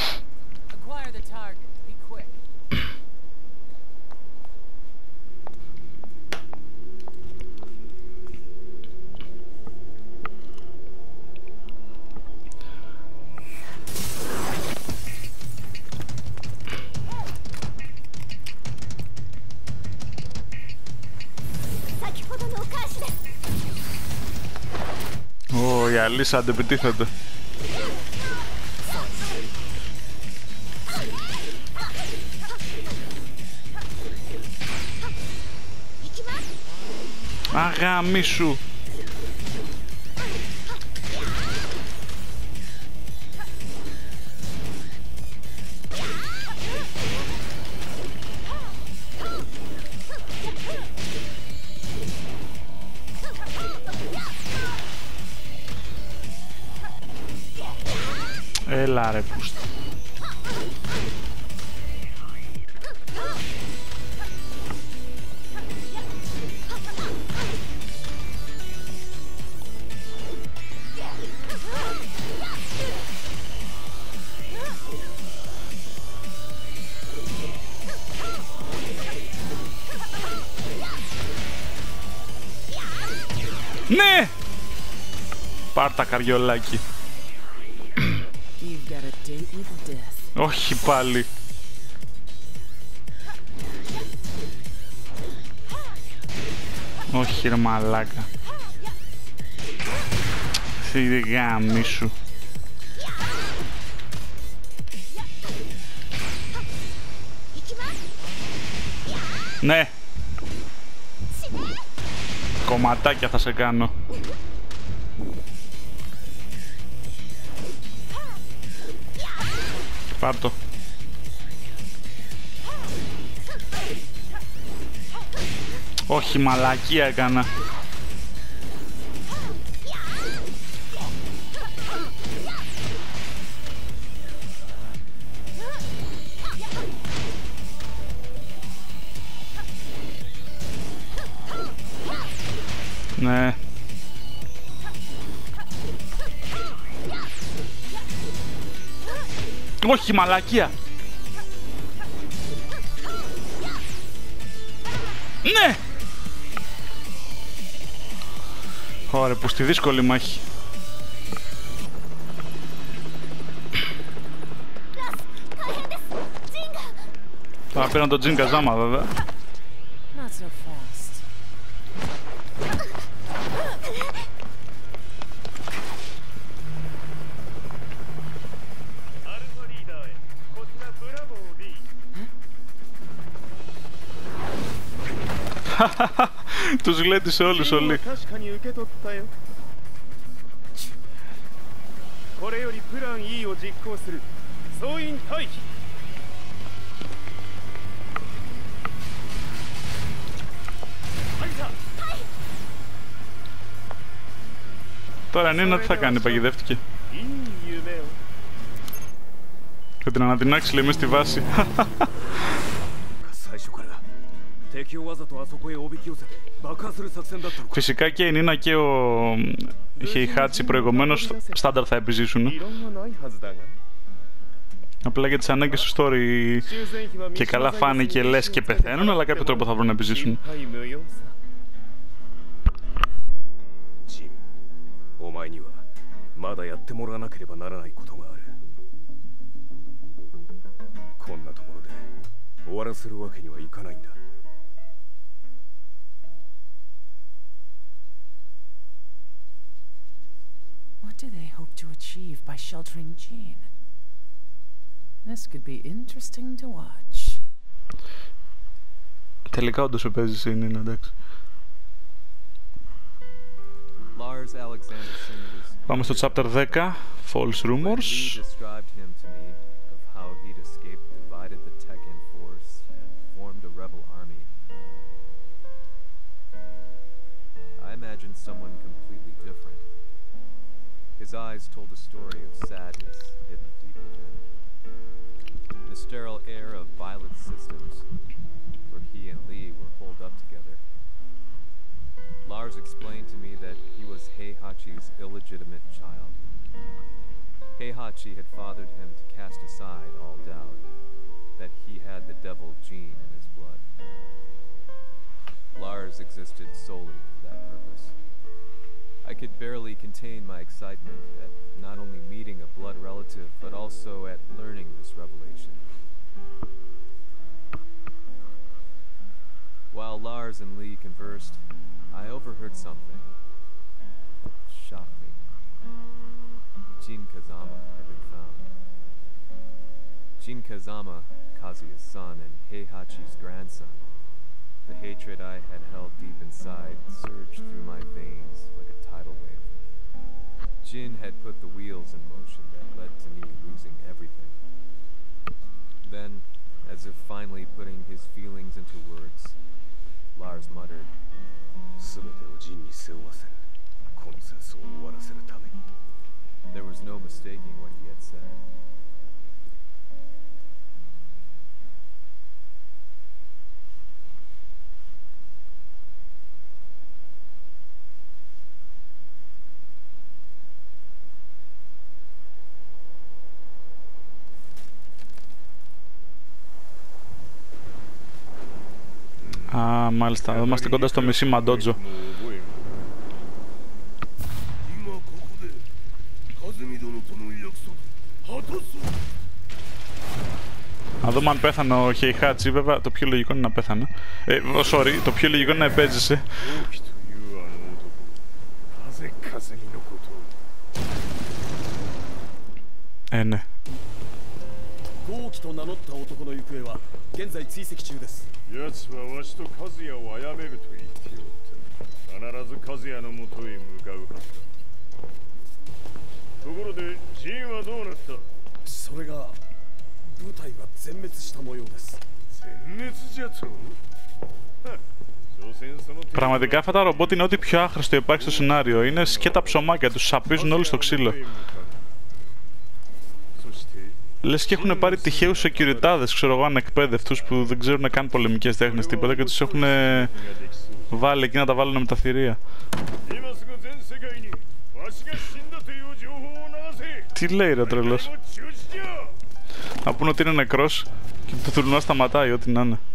A: Ω, η Αλίσσα αντεπιτίθεται. Αγαμίσου. Έλα ρε πούστη. Ναι! Πάρ' τα καριολάκι. Όχι πάλι. Όχι ρε μαλάκα. Σιγά μίσου. Ναι. Κομματάκια θα σε κάνω. Πάρ' το. Όχι, μαλακία έκανα. Ναι. Όχι, μαλακία. Ναι. Ωραία, που στη δύσκολη μάχη. Θα πήραν τον Τζιν Καζάμα βέβαια. Τους γλέντισε όλους ο Λί. Τώρα Νίνα τι θα κάνει, παγιδεύτηκε. Θα την αναδυνάξει λέει μες στη βάση. Φυσικά και η Νίνα και ο Χέιχάτσι προηγουμένως στάνταρ θα επιζήσουν. Απλά για τις ανάγκες του story και καλά φάνηκε λες και πεθαίνουν, αλλά κάποιο τρόπο θα βρουν να επιζήσουν.
C: What do they hope to achieve by sheltering Jean? This could be interesting to watch.
A: Τελικά όντως επέζεις είναι, είναι εντάξει. Πάμε στο chapter δέκα, False Rumors.
B: Someone completely different. His eyes told a story of sadness hidden deep within. In a sterile air of violent systems, where he and Lee were holed up together. Lars explained to me that he was Heihachi's illegitimate child. Heihachi had fathered him to cast aside all doubt that he had the devil gene in his blood. Lars existed solely for that purpose. I could barely contain my excitement at not only meeting a blood relative, but also at learning this revelation. While Lars and Lee conversed, I overheard something that shocked me. Jin Kazama had been found. Jin Kazama, Kazuya's son and Heihachi's grandson. The hatred I had held deep inside surged through my veins like a tidal wave. Jin had put the wheels in motion that led to me losing everything. Then, as if finally putting his feelings into words, Lars muttered, There was no mistaking what he had said.
A: Α, μάλιστα, εδώ είμαστε κοντά στο Μισίμα Ντότζο. Να δούμε αν πέθανε ο Heihachi, βέβαια το πιο λογικό είναι να πέθανε. Ε, sorry, το πιο λογικό είναι να επέζησε. Ε, ναι. Πραγματικά αυτά τα ρομπότ είναι ό,τι πιο άχρηστο υπάρχει στο σενάριο. Είναι σκέτα ψωμάκια, τους σαπίζουν όλοι στο ξύλο. Λες και έχουν πάρει τυχαίους σεκιουριτάδες, ξέρω εγώ, ανεκπαίδευτους που δεν ξέρουν καν πολεμικές τέχνες τίποτα και τους έχουν βάλει εκεί να τα βάλουν με τα θηρία. Τι λέει ρε τρελός? Να πούνε ότι είναι νεκρός και το τουρνουά σταματάει, ό,τι να είναι.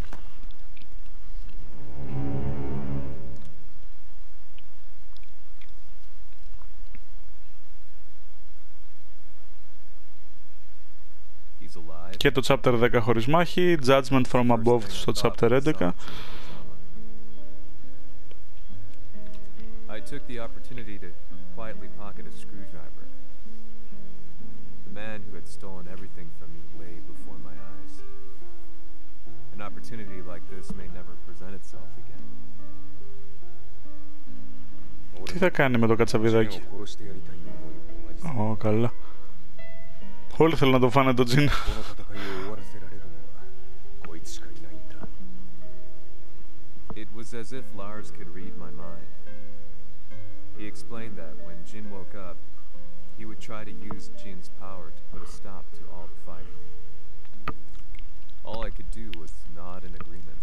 A: Και το chapter δέκα χωρίς μάχη, Judgment from Above στο chapter έντεκα.
B: I took the opportunity to quietly pocket a screwdriver. The man who had stolen everything from me lay before my eyes. An opportunity like this may never present itself again.
A: Τι θα κάνει με το κατσαβιδάκι? Ω, καλά. Όλοι θέλουν να το φάνε το Τζιν.
B: It was as if Lars could read my mind. He explained that when Jin woke up, he would try to use Jin's power to put a stop to all the fighting. All I could do was nod in agreement.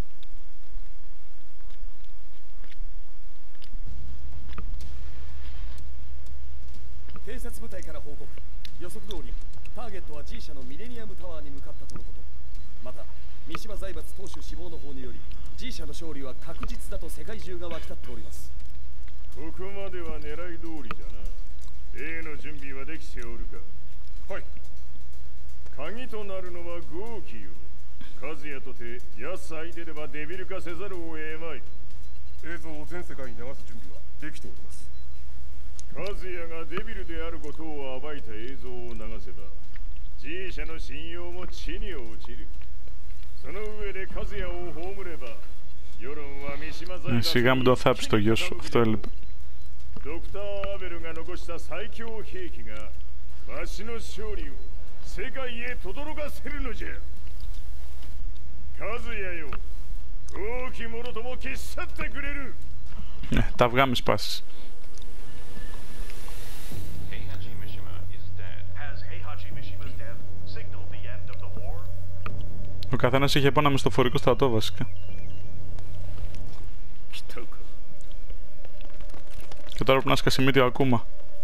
A: Ε, σιγά μην το θάψει το γιο σου, αυτό έλειπε. Ναι, τα αυγά μη σπάσεις. Ο καθένας είχε πάνω στο φορικό στρατό βασικά. Και τώρα πρέπει να σκάσει μύτη ο Ακούμα.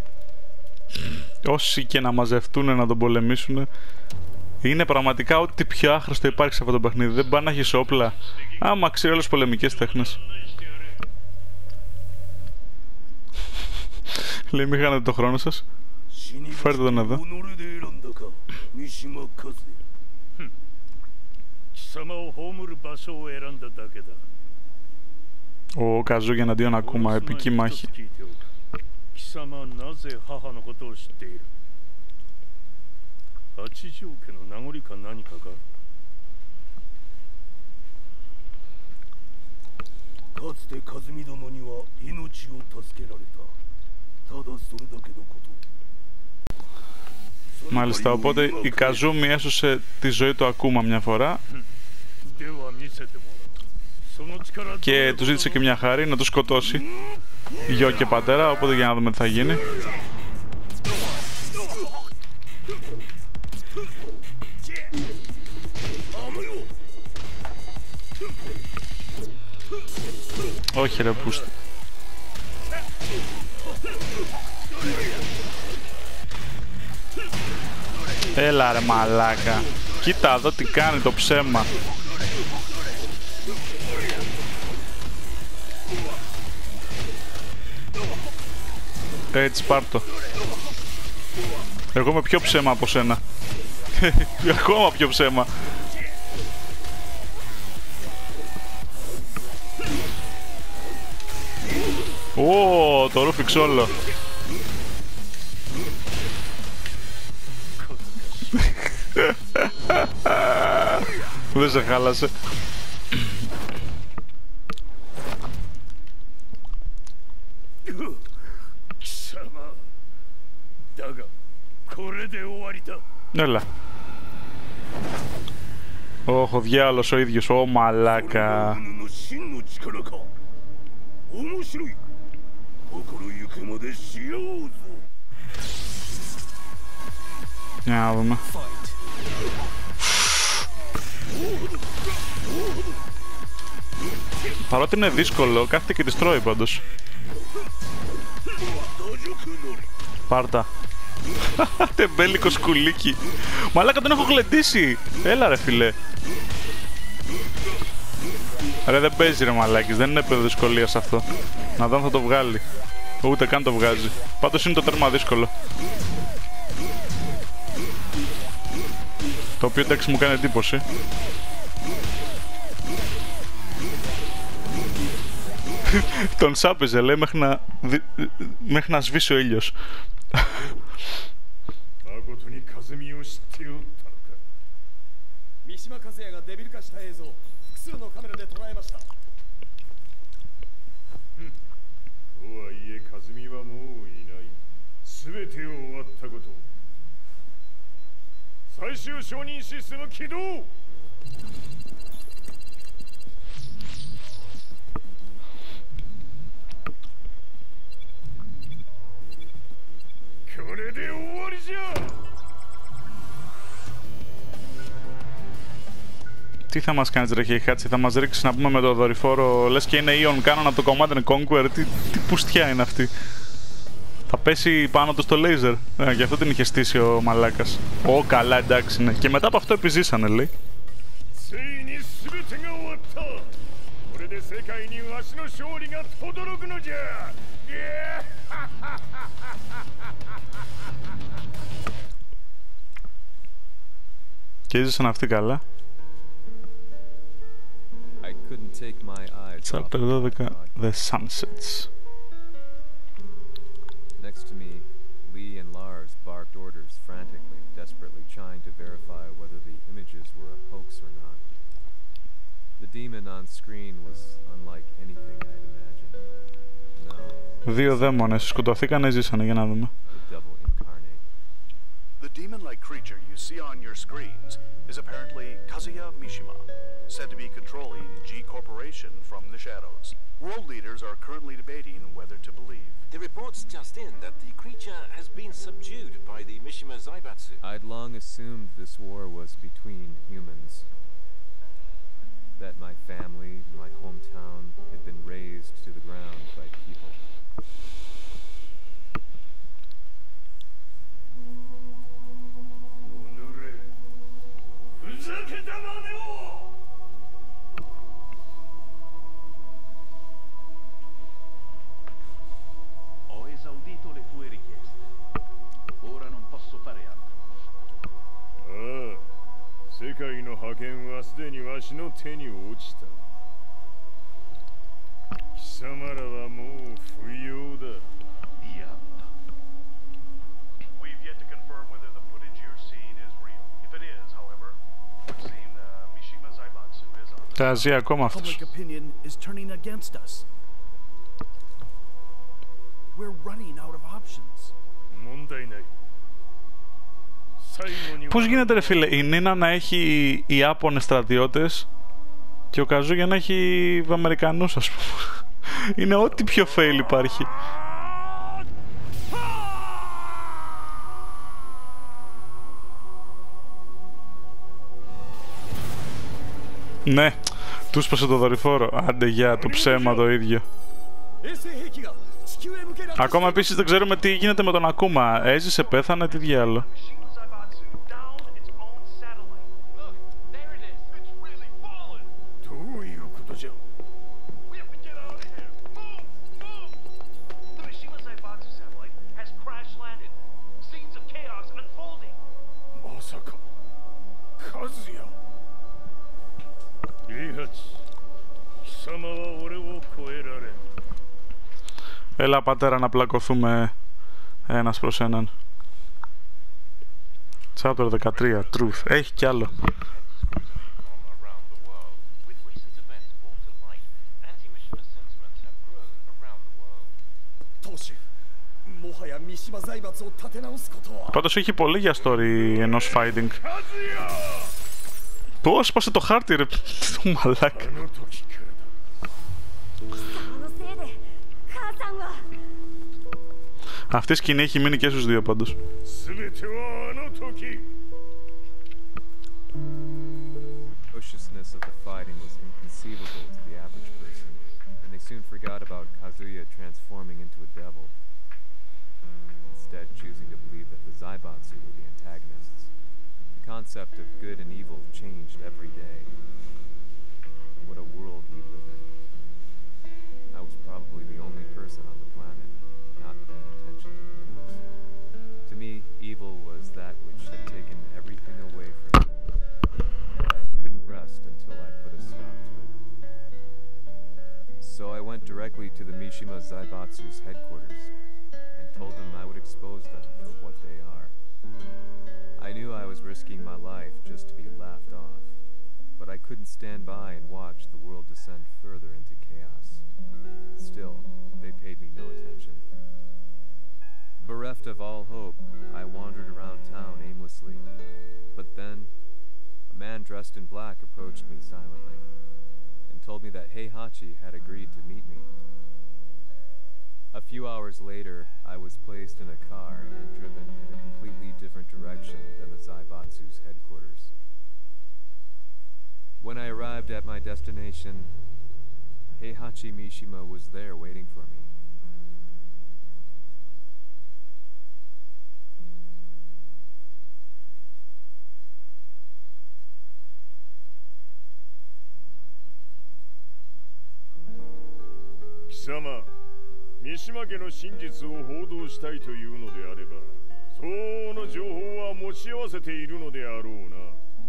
A: Όσοι και να μαζευτούν να τον πολεμήσουν, είναι πραγματικά ό,τι πιο άχρηστο υπάρχει σε αυτό το παιχνίδι. Δεν πάνε να έχεις όπλα. Άμα ξέρει όλες τις πολεμικές τέχνες. Λέει μη χάνετε το χρόνο σας. Φέρτε τον εδώ. Ο Καζούγια εναντίον Ακούμα, επική μάχη. Μάλιστα, οπότε η Καζούμι έσωσε τη ζωή του Ακούμα μια φορά και του ζήτησε και μια χάρη να του σκοτώσει γιο και πατέρα, οπότε για να δούμε τι θα γίνει. Όχι ρε πούστη. Έλα ρε μαλάκα. Κοίτα εδώ τι κάνει το ψέμα. Έτσι πάρτο. Εγώ είμαι πιο ψέμα από σένα. Ακόμα πιο ψέμα. Ω, το ρούφιξε όλο. Δεν σε χάλασε. Έλα. Ωχ, ο διάολος ο ίδιος, ω μαλάκα. Για να δούμε. Παρότι είναι δύσκολο, κάθεται και τις τρώει πάντως. Πάρτα. Τεμπέλικο σκουλίκι. Μαλάκα τον έχω γλεντήσει. Έλα ρε φιλέ. Ρε δεν παίζει ρε μαλάκης, δεν είναι επίπεδο δυσκολίας αυτό. Να δω αν θα το βγάλει. Ούτε καν το βγάζει. Πάντως είναι το τέρμα δύσκολο. Το οποίο εντάξει μου κάνει εντύπωση. Τον σάπεζε λέει μέχρι να, δι... μέχρι να σβήσει ο ήλιος. Τι θα μας κάνεις ρε Χέιχατσι, θα μας ρίξεις να πούμε με το δορυφόρο, λες και είναι Ion Cannon από το Command and Conquer, τι, τι πουστιά είναι αυτή. Θα πέσει πάνω του στο λέιζερ, ε, γι' αυτό την είχε στήσει ο μαλάκας. Ω καλά εντάξει ναι, και μετά από αυτό επιζήσανε λέει. Και έζησαν αυτοί καλά. Chapter twelve, The Sunsets.
B: Next to me, Lee and Lars barked orders frantically, desperately trying to verify whether the images were a hoax or not. The demon on screen was unlike anything I'd imagined. No.
A: Δύο δαίμονες σκοτωθήκανε, ζήσανε, για να δούμε.
B: The devil incarnate.
E: The demon-like creature you see on your screens is apparently Kazuya Mishima, said to be controlling G Corporation from the shadows. World leaders are currently debating whether to believe.
F: The reports just in that the creature has been subdued by the Mishima Zaibatsu.
B: I'd long assumed this war was between humans. That my family, my hometown, had been razed to the ground by people.
E: Ho esaudito le tue richieste. Ora non posso fare altro.
D: Ah, 世界の覇権はすでにわしの手に落ちた。貴様らはもう不要だ。
E: いや。We've yet to confirm whether the footage you're seeing is real. If it is, however, it would seem the Mishima Zaibatsu is on the...
A: Τα ζει ακόμα αυτός.
E: Public opinion is turning against us. We're running out of options.
D: 問題ない。
A: Πώς γίνεται, ρε φίλε, η Νίνα να έχει Ιάπωνες στρατιώτες και ο Καζούγια να έχει Αμερικανούς, ας πούμε. Είναι ό,τι πιο fail υπάρχει. Ναι, του σπάσε το δορυφόρο. Άντε για το ψέμα το ίδιο. Ακόμα επίσης δεν ξέρουμε τι γίνεται με τον Ακούμα. Έζησε, πέθανε, τι διάλο. Έλα, πατέρα, να πλακωθούμε ένας προς έναν. Chapter δεκατρία, Truth. Έχει κι άλλο. Πάντως έχει πολύ για story ενός fighting. Το έσπασε το χάρτη, ρε, το μαλάκα. Αυτή η σκηνή έχει μείνει και στους δύο πάντως.
B: Ferociousness of the fighting was inconceivable to the average person, and they soon forgot about Kazuya transforming into a devil, instead choosing to believe that the Zaibatsu were the antagonists. The concept of good and evil changed every day. What a world we live in. I was probably the only person on the planet not paying attention to the news. To me, evil was that which had taken everything away from me, and I couldn't rest until I put a stop to it. So I went directly to the Mishima Zaibatsu's headquarters and told them I would expose them for what they are. I knew I was risking my life just to be laughed off, but I couldn't stand by and watch the world descend further into chaos. Still, they paid me no attention. Bereft of all hope, I wandered around town aimlessly. But then, a man dressed in black approached me silently and told me that Heihachi had agreed to meet me. A few hours later, I was placed in a car and driven in a completely different direction than the Zaibatsu's headquarters. When I arrived at my destination, Heihachi Mishima was there waiting for me.
D: Kisama, Mishima 家の真実を報道したいというのであれば、相応の情報は持ち合わせているのであろうな。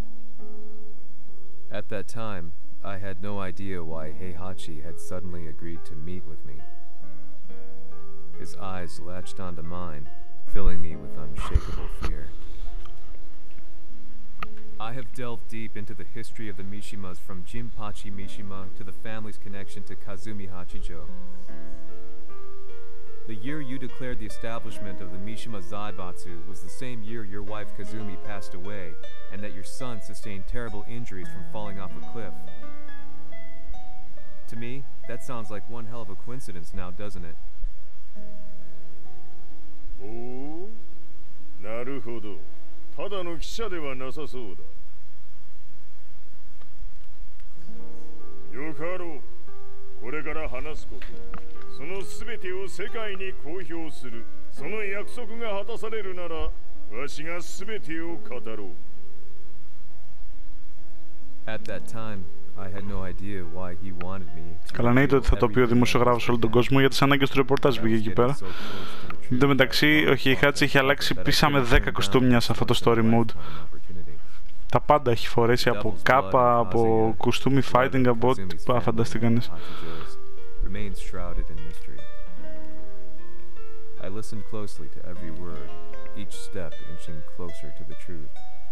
B: At that time, I had no idea why Heihachi had suddenly agreed to meet with me. His eyes latched onto mine, filling me with unshakable fear. I have delved deep into the history of the Mishimas from Jinpachi Mishima to the family's connection to Kazumi Hachijo. The year you declared the establishment of the Mishima Zaibatsu was the same year your wife Kazumi passed away, and that your son sustained terrible injuries from falling off a cliff. To me, that sounds like one hell of a coincidence now, doesn't it?
D: Oh, なるほど。ただの記者ではなさそうだ。よかろう。これから話すこと、そのすべてを世界に公表する。その約束が果たされるなら、わしがすべてを語ろう。
B: At that time, I had no idea why he wanted me to.
A: Καλά, να είτε ότι θα το πει ο δημοσιογράφος σε όλο τον κόσμο για τις ανάγκες του ρεπορτάζ πήγε εκεί πέρα. Εν τω μεταξύ, ο Heihachi έχει αλλάξει πίσαμε δέκα κοστούμια σε αυτό το story mode. Τα πάντα έχει φορέσει, από κάπα, από κουστούμι fighting, από ό,τι πά φανταστεί κανείς.
B: I listened closely to every word, each step inching closer to the truth.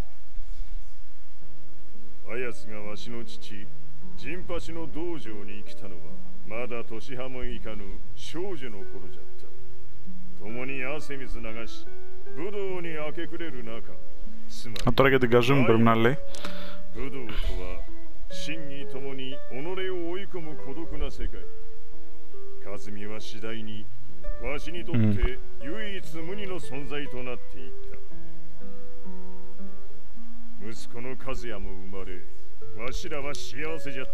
D: あやつがわしの父、ジンパチの道場に来たのは、まだ年端もいかぬ少女の頃じゃった。共に汗水流し、武道に明け暮れる中、つまり、
A: τώρα για την Kazumi πρέπει να λέει.
D: 武道とは、真に共に己を追い込む孤独な世界。カズミは次第に、わしにとって唯一無二の存在となっていった。息子の和也も生まれ、わしらは幸せじゃった。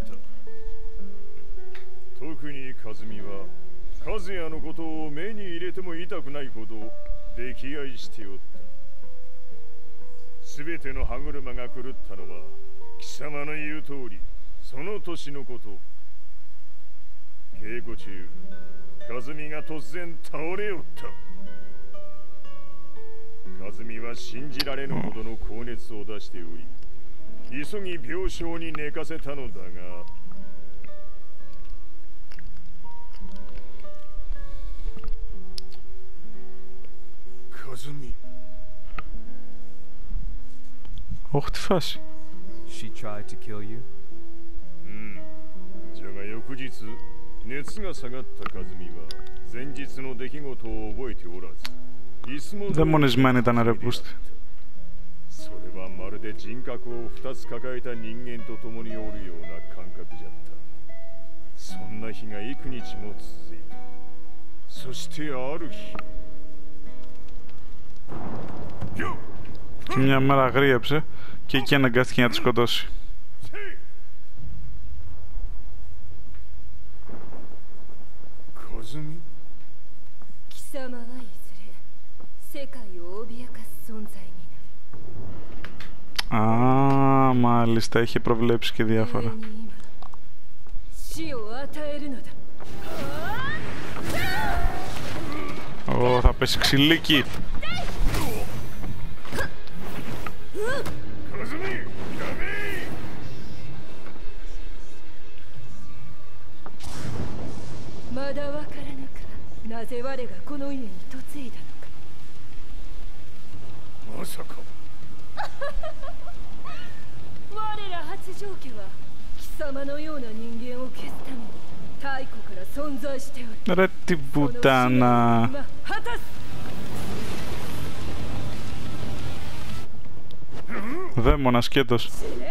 D: 特に和美は、和也のことを目に入れても痛くないほど溺愛しておった。すべての歯車が狂ったのは、貴様の言う通り、その年のこと。稽古中、和美が突然倒れおった。和美は信じられぬほどの高熱を出しており、急ぎ病床に寝かせたのだが、和美。
A: Όχι, τι φάση.
B: She tried to kill you?
D: うん。じゃが翌日、熱が下がった和美は前日の出来事を覚えておらず。
A: Δαιμονισμένη ήταν ρε πούστη.
D: それはまるで人格を二つ抱えた人間と共におるような感覚じゃった。そんな日が幾日も続いた。そしてある日。
A: Και μια μέρα αγρίεψε και εκεί αναγκάστηκε να τη σκοτώσει.
G: 世界を脅かす存在になる。
A: Α, μάλιστα, είχε προβλέψει και διάφορα. Ω, θα πέσει ξυλίκι. Ρε την πουτάνα. Δαίμονα σκέτος.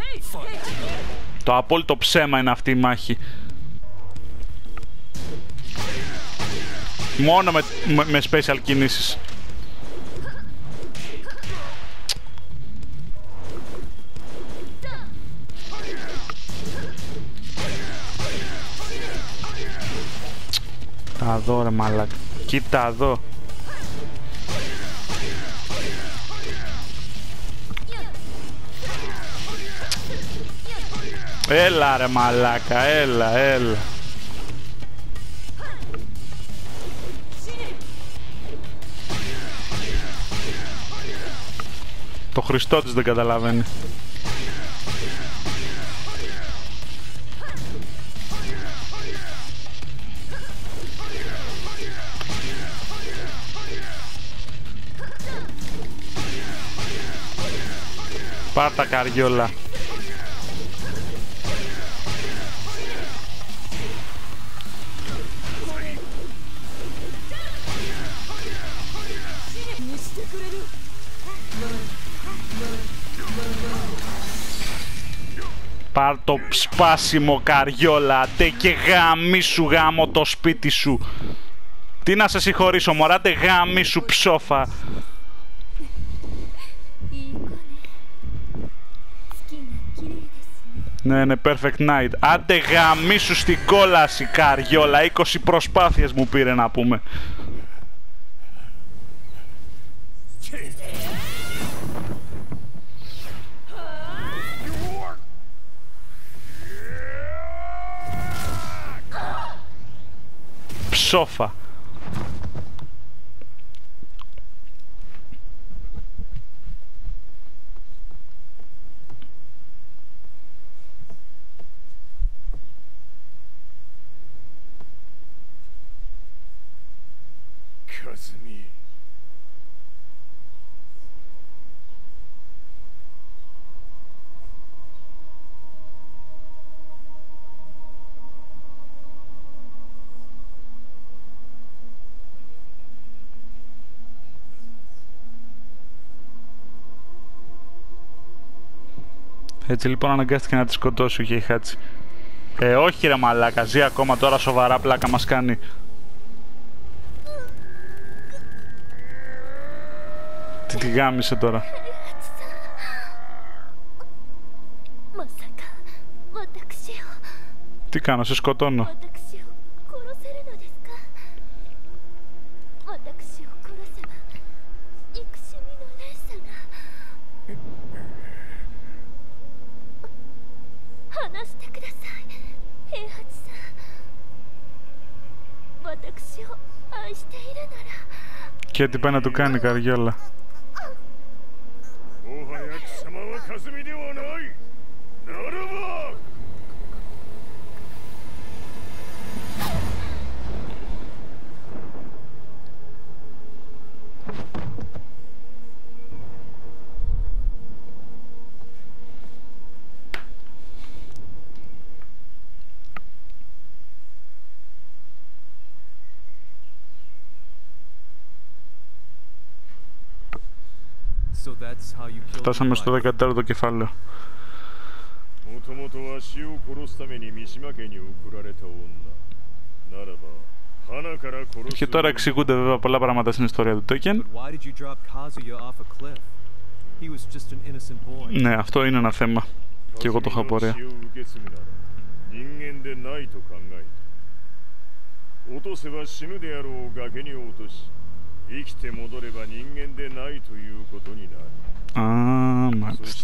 A: Το απόλυτο ψέμα είναι αυτή η μάχη. Μόνο με, με, με special κινήσεις. Κοίτα εδώ ρε μαλάκα. Κοίτα εδώ. Έλα ρε μαλάκα, έλα, έλα. Το Χριστό της δεν καταλαβαίνει. Πάρ' τα καριόλα. Πάρ' το σπάσιμο καριόλα, τε και γαμίσου γάμο το σπίτι σου. Τι να σε συγχωρήσω μωρά, τε γαμίσου ψόφα. Ναι, ναι, perfect night. Άντε γαμίσου στην κόλαση καριόλα, είκοσι προσπάθειες μου πήρε να πούμε. Ψόφα.
D: Kazumi.
A: Έτσι λοιπόν αναγκάστηκε να τη σκοτώσει ο Χέιχατσι. Ε, όχι ρε μαλάκα, ζει ακόμα τώρα, σοβαρά πλάκα μας κάνει. Τι τη γάμισε τώρα. Τι κάνω, σε σκοτώνω. Και τι πάει να του κάνει καριόλα. Φτάσαμε στο δεκατέταρτο κεφάλαιο. Και τώρα εξηγούνται βέβαια πολλά πράγματα στην ιστορία του Τόκεν. Ναι, αυτό είναι ένα θέμα. Και εγώ το είχα απορία. Α, μάλιστα.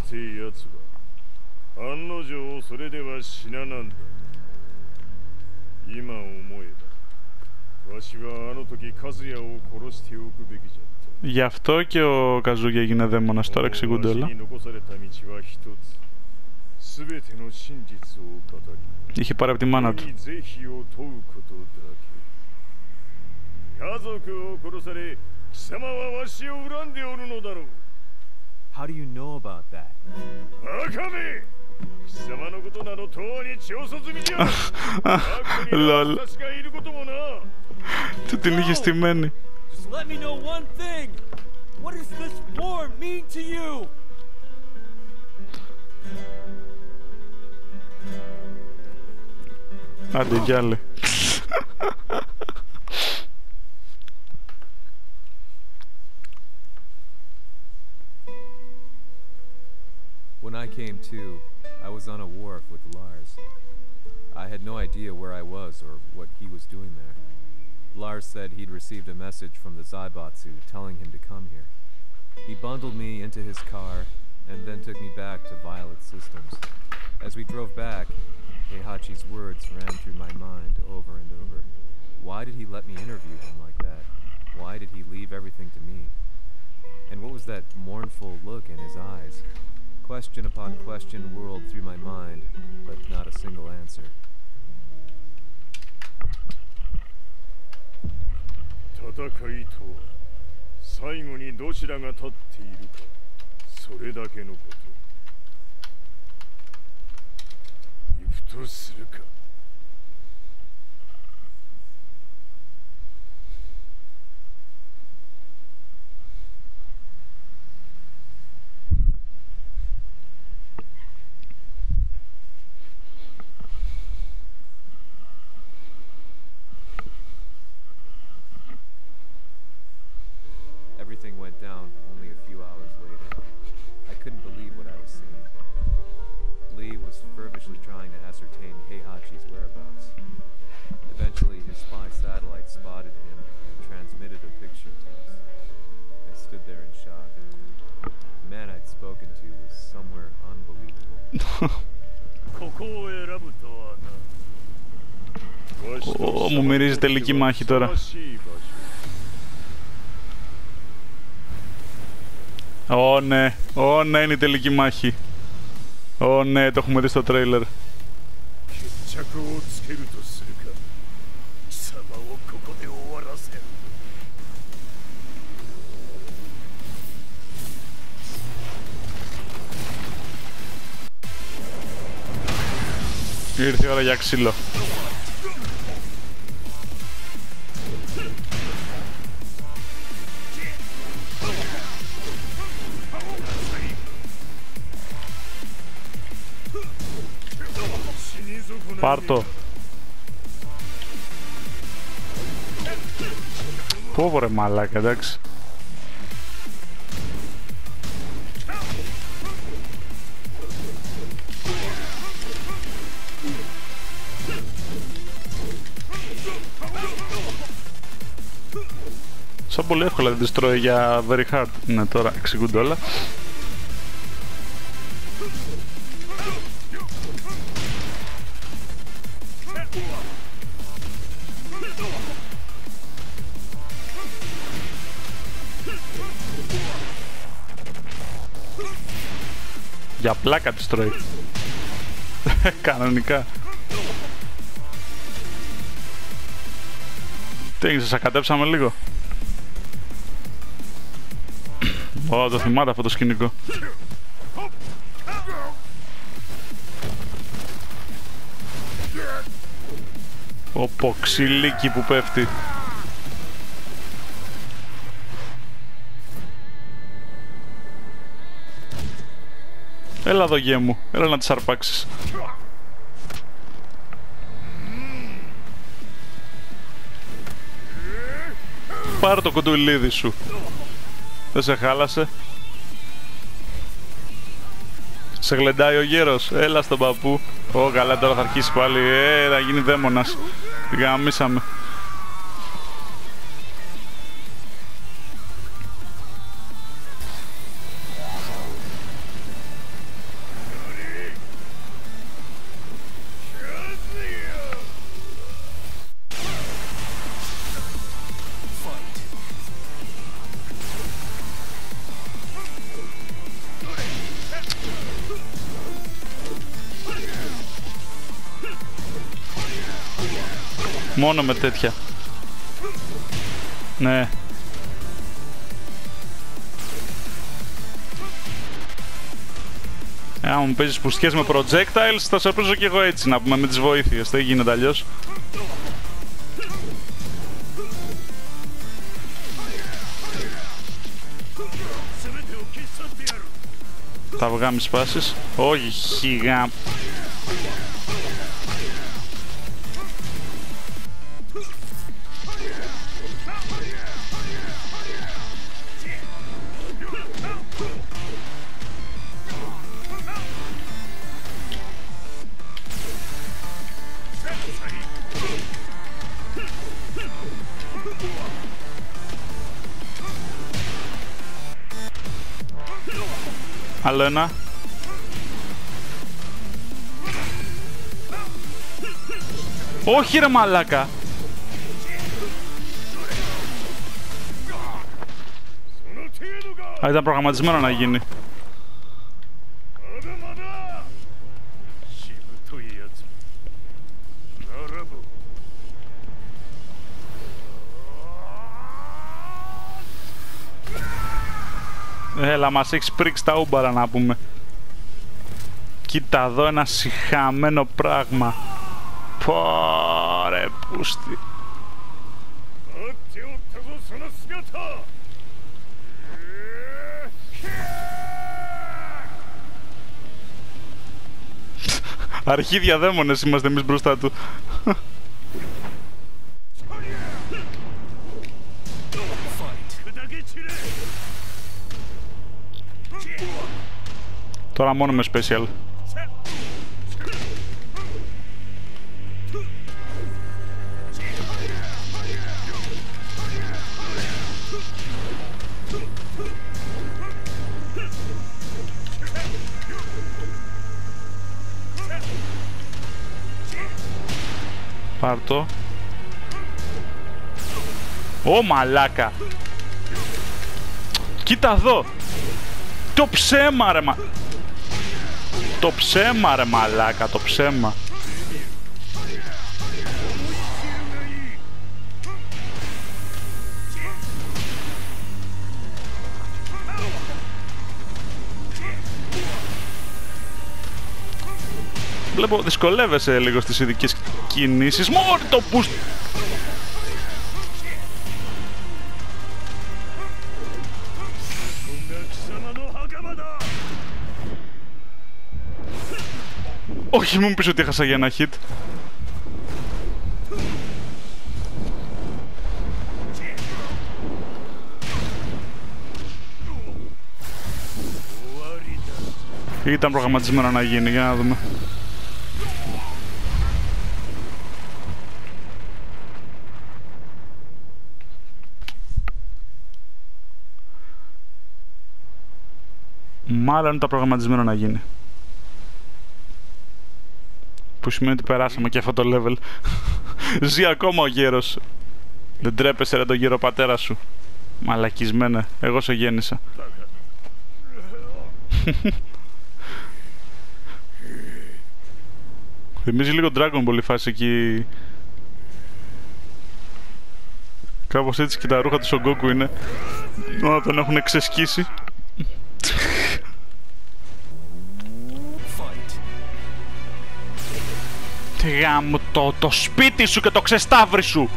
A: Γι' αυτό και ο Καζούγια έγινε δαίμονας, τώρα εξηγούνται όλα. Είχε πάρει από τη μάνα του.
B: How do you know about that?
A: Λολ. Του την είχε στημένη.
K: Just let me know one thing. What does this war mean to you?
A: Άντε κι άλλε.
B: When I came to, I was on a wharf with Lars. I had no idea where I was or what he was doing there. Lars said he'd received a message from the Zaibatsu telling him to come here. He bundled me into his car and then took me back to Violet Systems. As we drove back, Heihachi's words ran through my mind over and over. Why did he let me interview him like that? Why did he leave everything to me? And what was that mournful look in his eyes? Question upon question whirled through my mind, but not a single answer.
D: ふとするか。
B: Everything went down only a few hours later. I couldn't believe what I was seeing. Lee was feverishly trying to ascertain Heihachi's whereabouts. Eventually, his spy satellite spotted him and transmitted a picture to us. I stood there in shock. The man I'd spoken to was somewhere unbelievable.
A: Ω, μου μυρίζει τελική μάχη τώρα. Ω ναι, ω ναι, είναι η τελική μάχη. Ω ναι, το έχουμε δει στο τρέιλερ. Ήρθε η ώρα για ξύλο. Πάρ' το. Πω ρε μαλάκα, εντάξει. Σαν πολύ εύκολα δεν τις τρώει για very hard. Ναι, τώρα εξηγούνται όλα. Για πλάκα τις τρώει. Κανονικά. Τι έγινε, σας ακατέψαμε λίγο. Ω, το θυμάται αυτό το σκηνικό. Ωπω, ξυλίκι που πέφτει. Έλα εδώ γέ μου, έλα να τις αρπάξεις. Πάρε το κοντουλίδι σου. Δεν σε χάλασε. Σε γλεντάει ο γέρος, έλα στον παππού. Ω καλά, τώρα θα αρχίσει πάλι, ε, θα γίνει δαίμονας. Την γαμίσαμε. Μόνο με τέτοια. Ναι. Ε, άμα μου παίζεις πουστιές με projectiles, θα σε παίζω κι εγώ έτσι, να πούμε, με τις βοήθειες. Δεν γίνεται αλλιώς. Τα αυγά μη σπάσεις. Όχι, χιγά. Άλλο ένα. Όχι ρε μαλάκα. Α, ήταν προγραμματισμένο να γίνει. Έλα, μας έχεις πρίξει τα ούμπαρα να πούμε. Κοίτα εδώ ένα σιχαμένο πράγμα. Πόρε πούστη. Αρχίδια δαίμονες είμαστε εμείς μπροστά του. Τώρα μόνο με special. Πάρ' το. Ω μαλάκα. Κοίτα εδώ. Το ψέμα ρε μα... Το ψέμα ρε μαλάκα, το ψέμα. Βλέπω δυσκολεύεσαι λίγο στις ειδικές κινήσεις. Μόρι το boost. Όχι, μου πεις ότι έχασα για ένα hit. Ήταν προγραμματισμένο να γίνει, για να δούμε. Μάλλον ήταν προγραμματισμένο να γίνει. Που σημαίνει ότι περάσαμε και αυτό το level. Ζει ακόμα ο γέρος. Δεν τρέπεσαι ρε τον γέρο πατέρα σου. Μαλακισμένε, εγώ σε γέννησα. Θυμίζει λίγο Dragon Ball η φάση εκεί. Κάπως έτσι και τα ρούχα του Son Goku είναι. Όταν τον έχουν ξεσκίσει. Γάμο το, το σπίτι σου και το ξεσταύρι σου.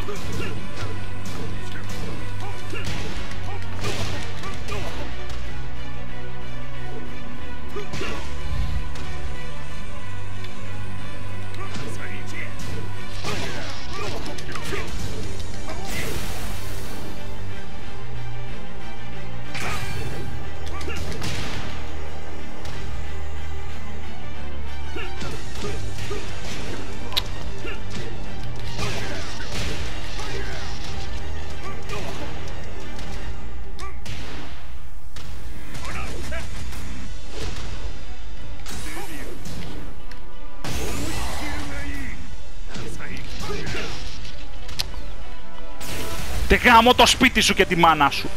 A: Τε γάμω το σπίτι σου και τη μάνα σου.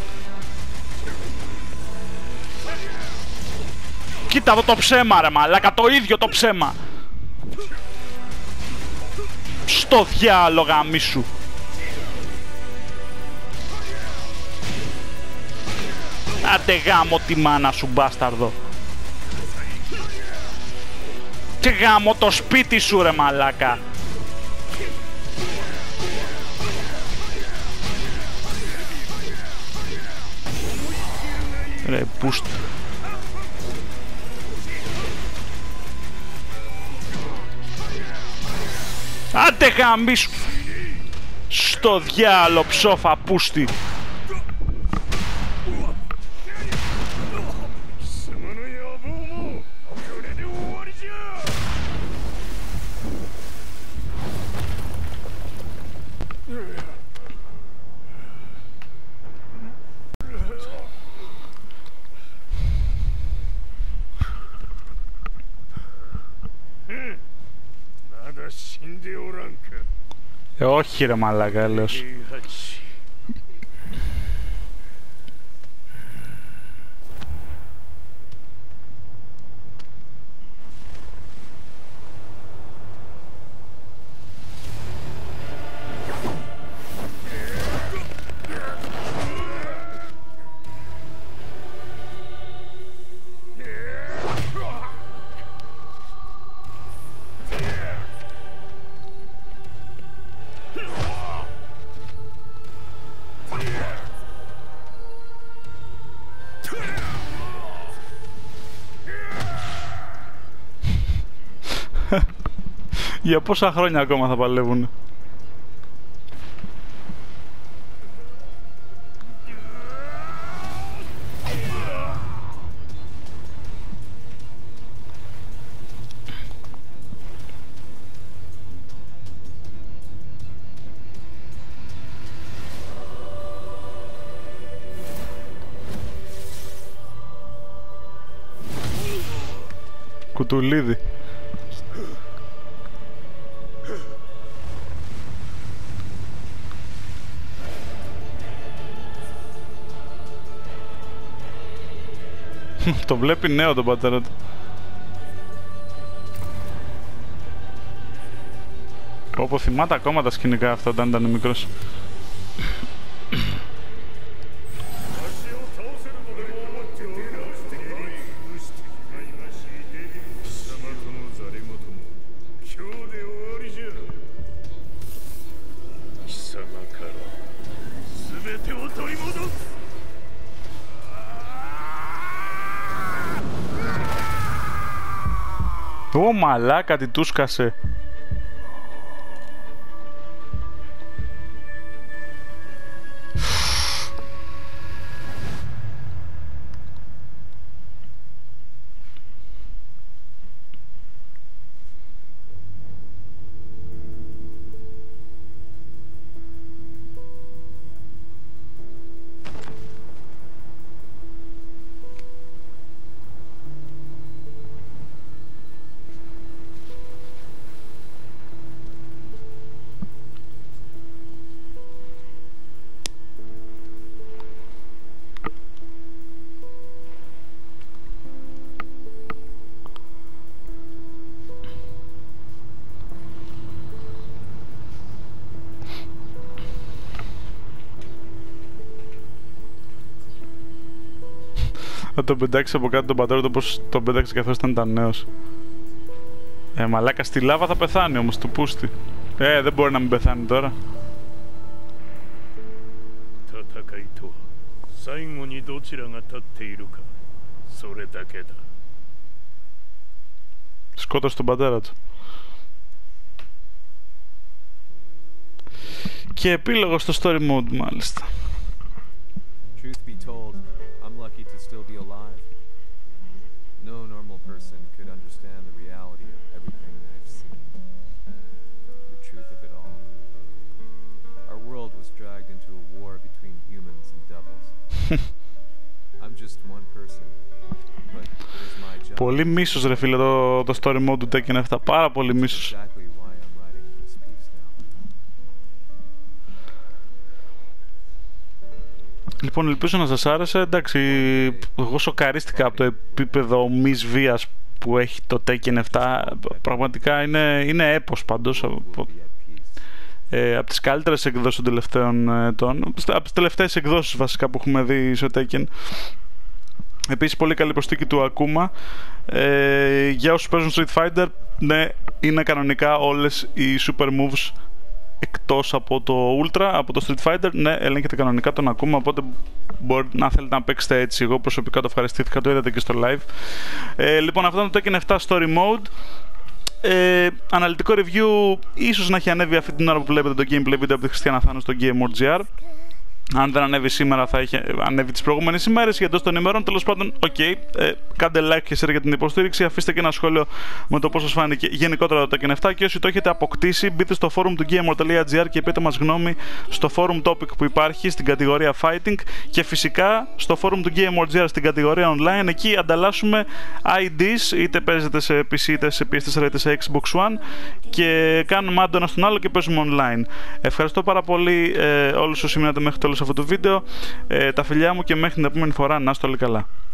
A: Κοίτα εδώ το ψέμα ρε μαλάκα, το ίδιο το ψέμα. Στο διάλο γαμίσου. Άντε γάμω τη μάνα σου μπάσταρδο. Και γάμω το σπίτι σου ρε μαλάκα. Ρε πούστα. Άντε γαμίσου. Στο διάλο ψόφα πούστη. Ε, όχι ρε μαλάκα, έλεος. Για πόσα χρόνια ακόμα θα παλεύουν? Κουτουλίδι. Το βλέπει νέο τον πατέρα του. Όπου θυμάται ακόμα τα σκηνικά αυτά όταν ήταν μικρός. Ω μαλάκα, τι του σκάσε. Θα τον πετάξει από κάτω τον πατέρα του όπως τον πέταξε καθώς ήταν νέος. Ε, μαλάκα, στη λάβα θα πεθάνει όμως, του πούστη. Ε, δεν μπορεί να μην πεθάνει τώρα. Σκότωσε τον πατέρα του. Και επίλογο στο story mode μάλιστα.
B: Truth be told, I'm lucky to still be alive. No normal person could understand the reality of everything I've seen. The truth of it all. Our world was dragged into a war between humans and devils. I'm just one person, but it is my job.
A: Πολύ μίσος ρε φίλε το, το story mode του Tekken επτά, πάρα πολύ μίσος. Λοιπόν, ελπίζω να σας άρεσε. Εντάξει, εγώ σοκαρίστηκα από το επίπεδο μης βίας που έχει το Tekken επτά. Πραγματικά είναι, είναι έπος πάντως. Από, ε, από τις καλύτερες εκδόσεις των τελευταίων ετών. Από τις τελευταίες εκδόσεις βασικά που έχουμε δει στο Tekken. Επίσης, πολύ καλή προσθήκη του Akuma. Ε, για όσους παίζουν Street Fighter, ναι, είναι κανονικά όλες οι super moves εκτός από το Ultra, από το Street Fighter, ναι, ελέγχεται κανονικά τον Akuma, οπότε μπορεί να θέλετε να παίξετε έτσι. Εγώ προσωπικά το ευχαριστήθηκα, το είδατε και στο live. Ε, λοιπόν, αυτό είναι το Tekken επτά Story Mode. Ε, αναλυτικό review ίσως να έχει ανέβει αυτή την ώρα που βλέπετε το gameplay βίντεο από τη Χριστιανά Θάνο στο GameWorld.gr. Αν δεν ανέβει σήμερα θα είχε ανέβει τις προηγούμενες ημέρες για εντός των ημερών. Τέλος πάντων, οκ, okay, ε, κάντε like και share για την υποστήριξη. Αφήστε και ένα σχόλιο με το πώς σας φάνηκε γενικότερα το Tekken επτά. Και όσοι το έχετε αποκτήσει, μπείτε στο forum του GameWorld.gr και πείτε μας γνώμη στο forum topic που υπάρχει στην κατηγορία Fighting. Και φυσικά στο forum του GameWorld.gr στην κατηγορία Online. Εκεί ανταλλάσσουμε άι ντις, είτε παίζετε σε πι σι, είτε σε πι ες φορ, είτε σε Xbox One. Και κάνουμε άντο ένα στον άλλο και παίζουμε online. Ευχαριστώ πάρα πολύ ε, όλους όσοι μείνατε μέχρι το τέλος αυτού του βίντεο. Ε, τα φιλιά μου και μέχρι την επόμενη φορά να είστε όλοι καλά.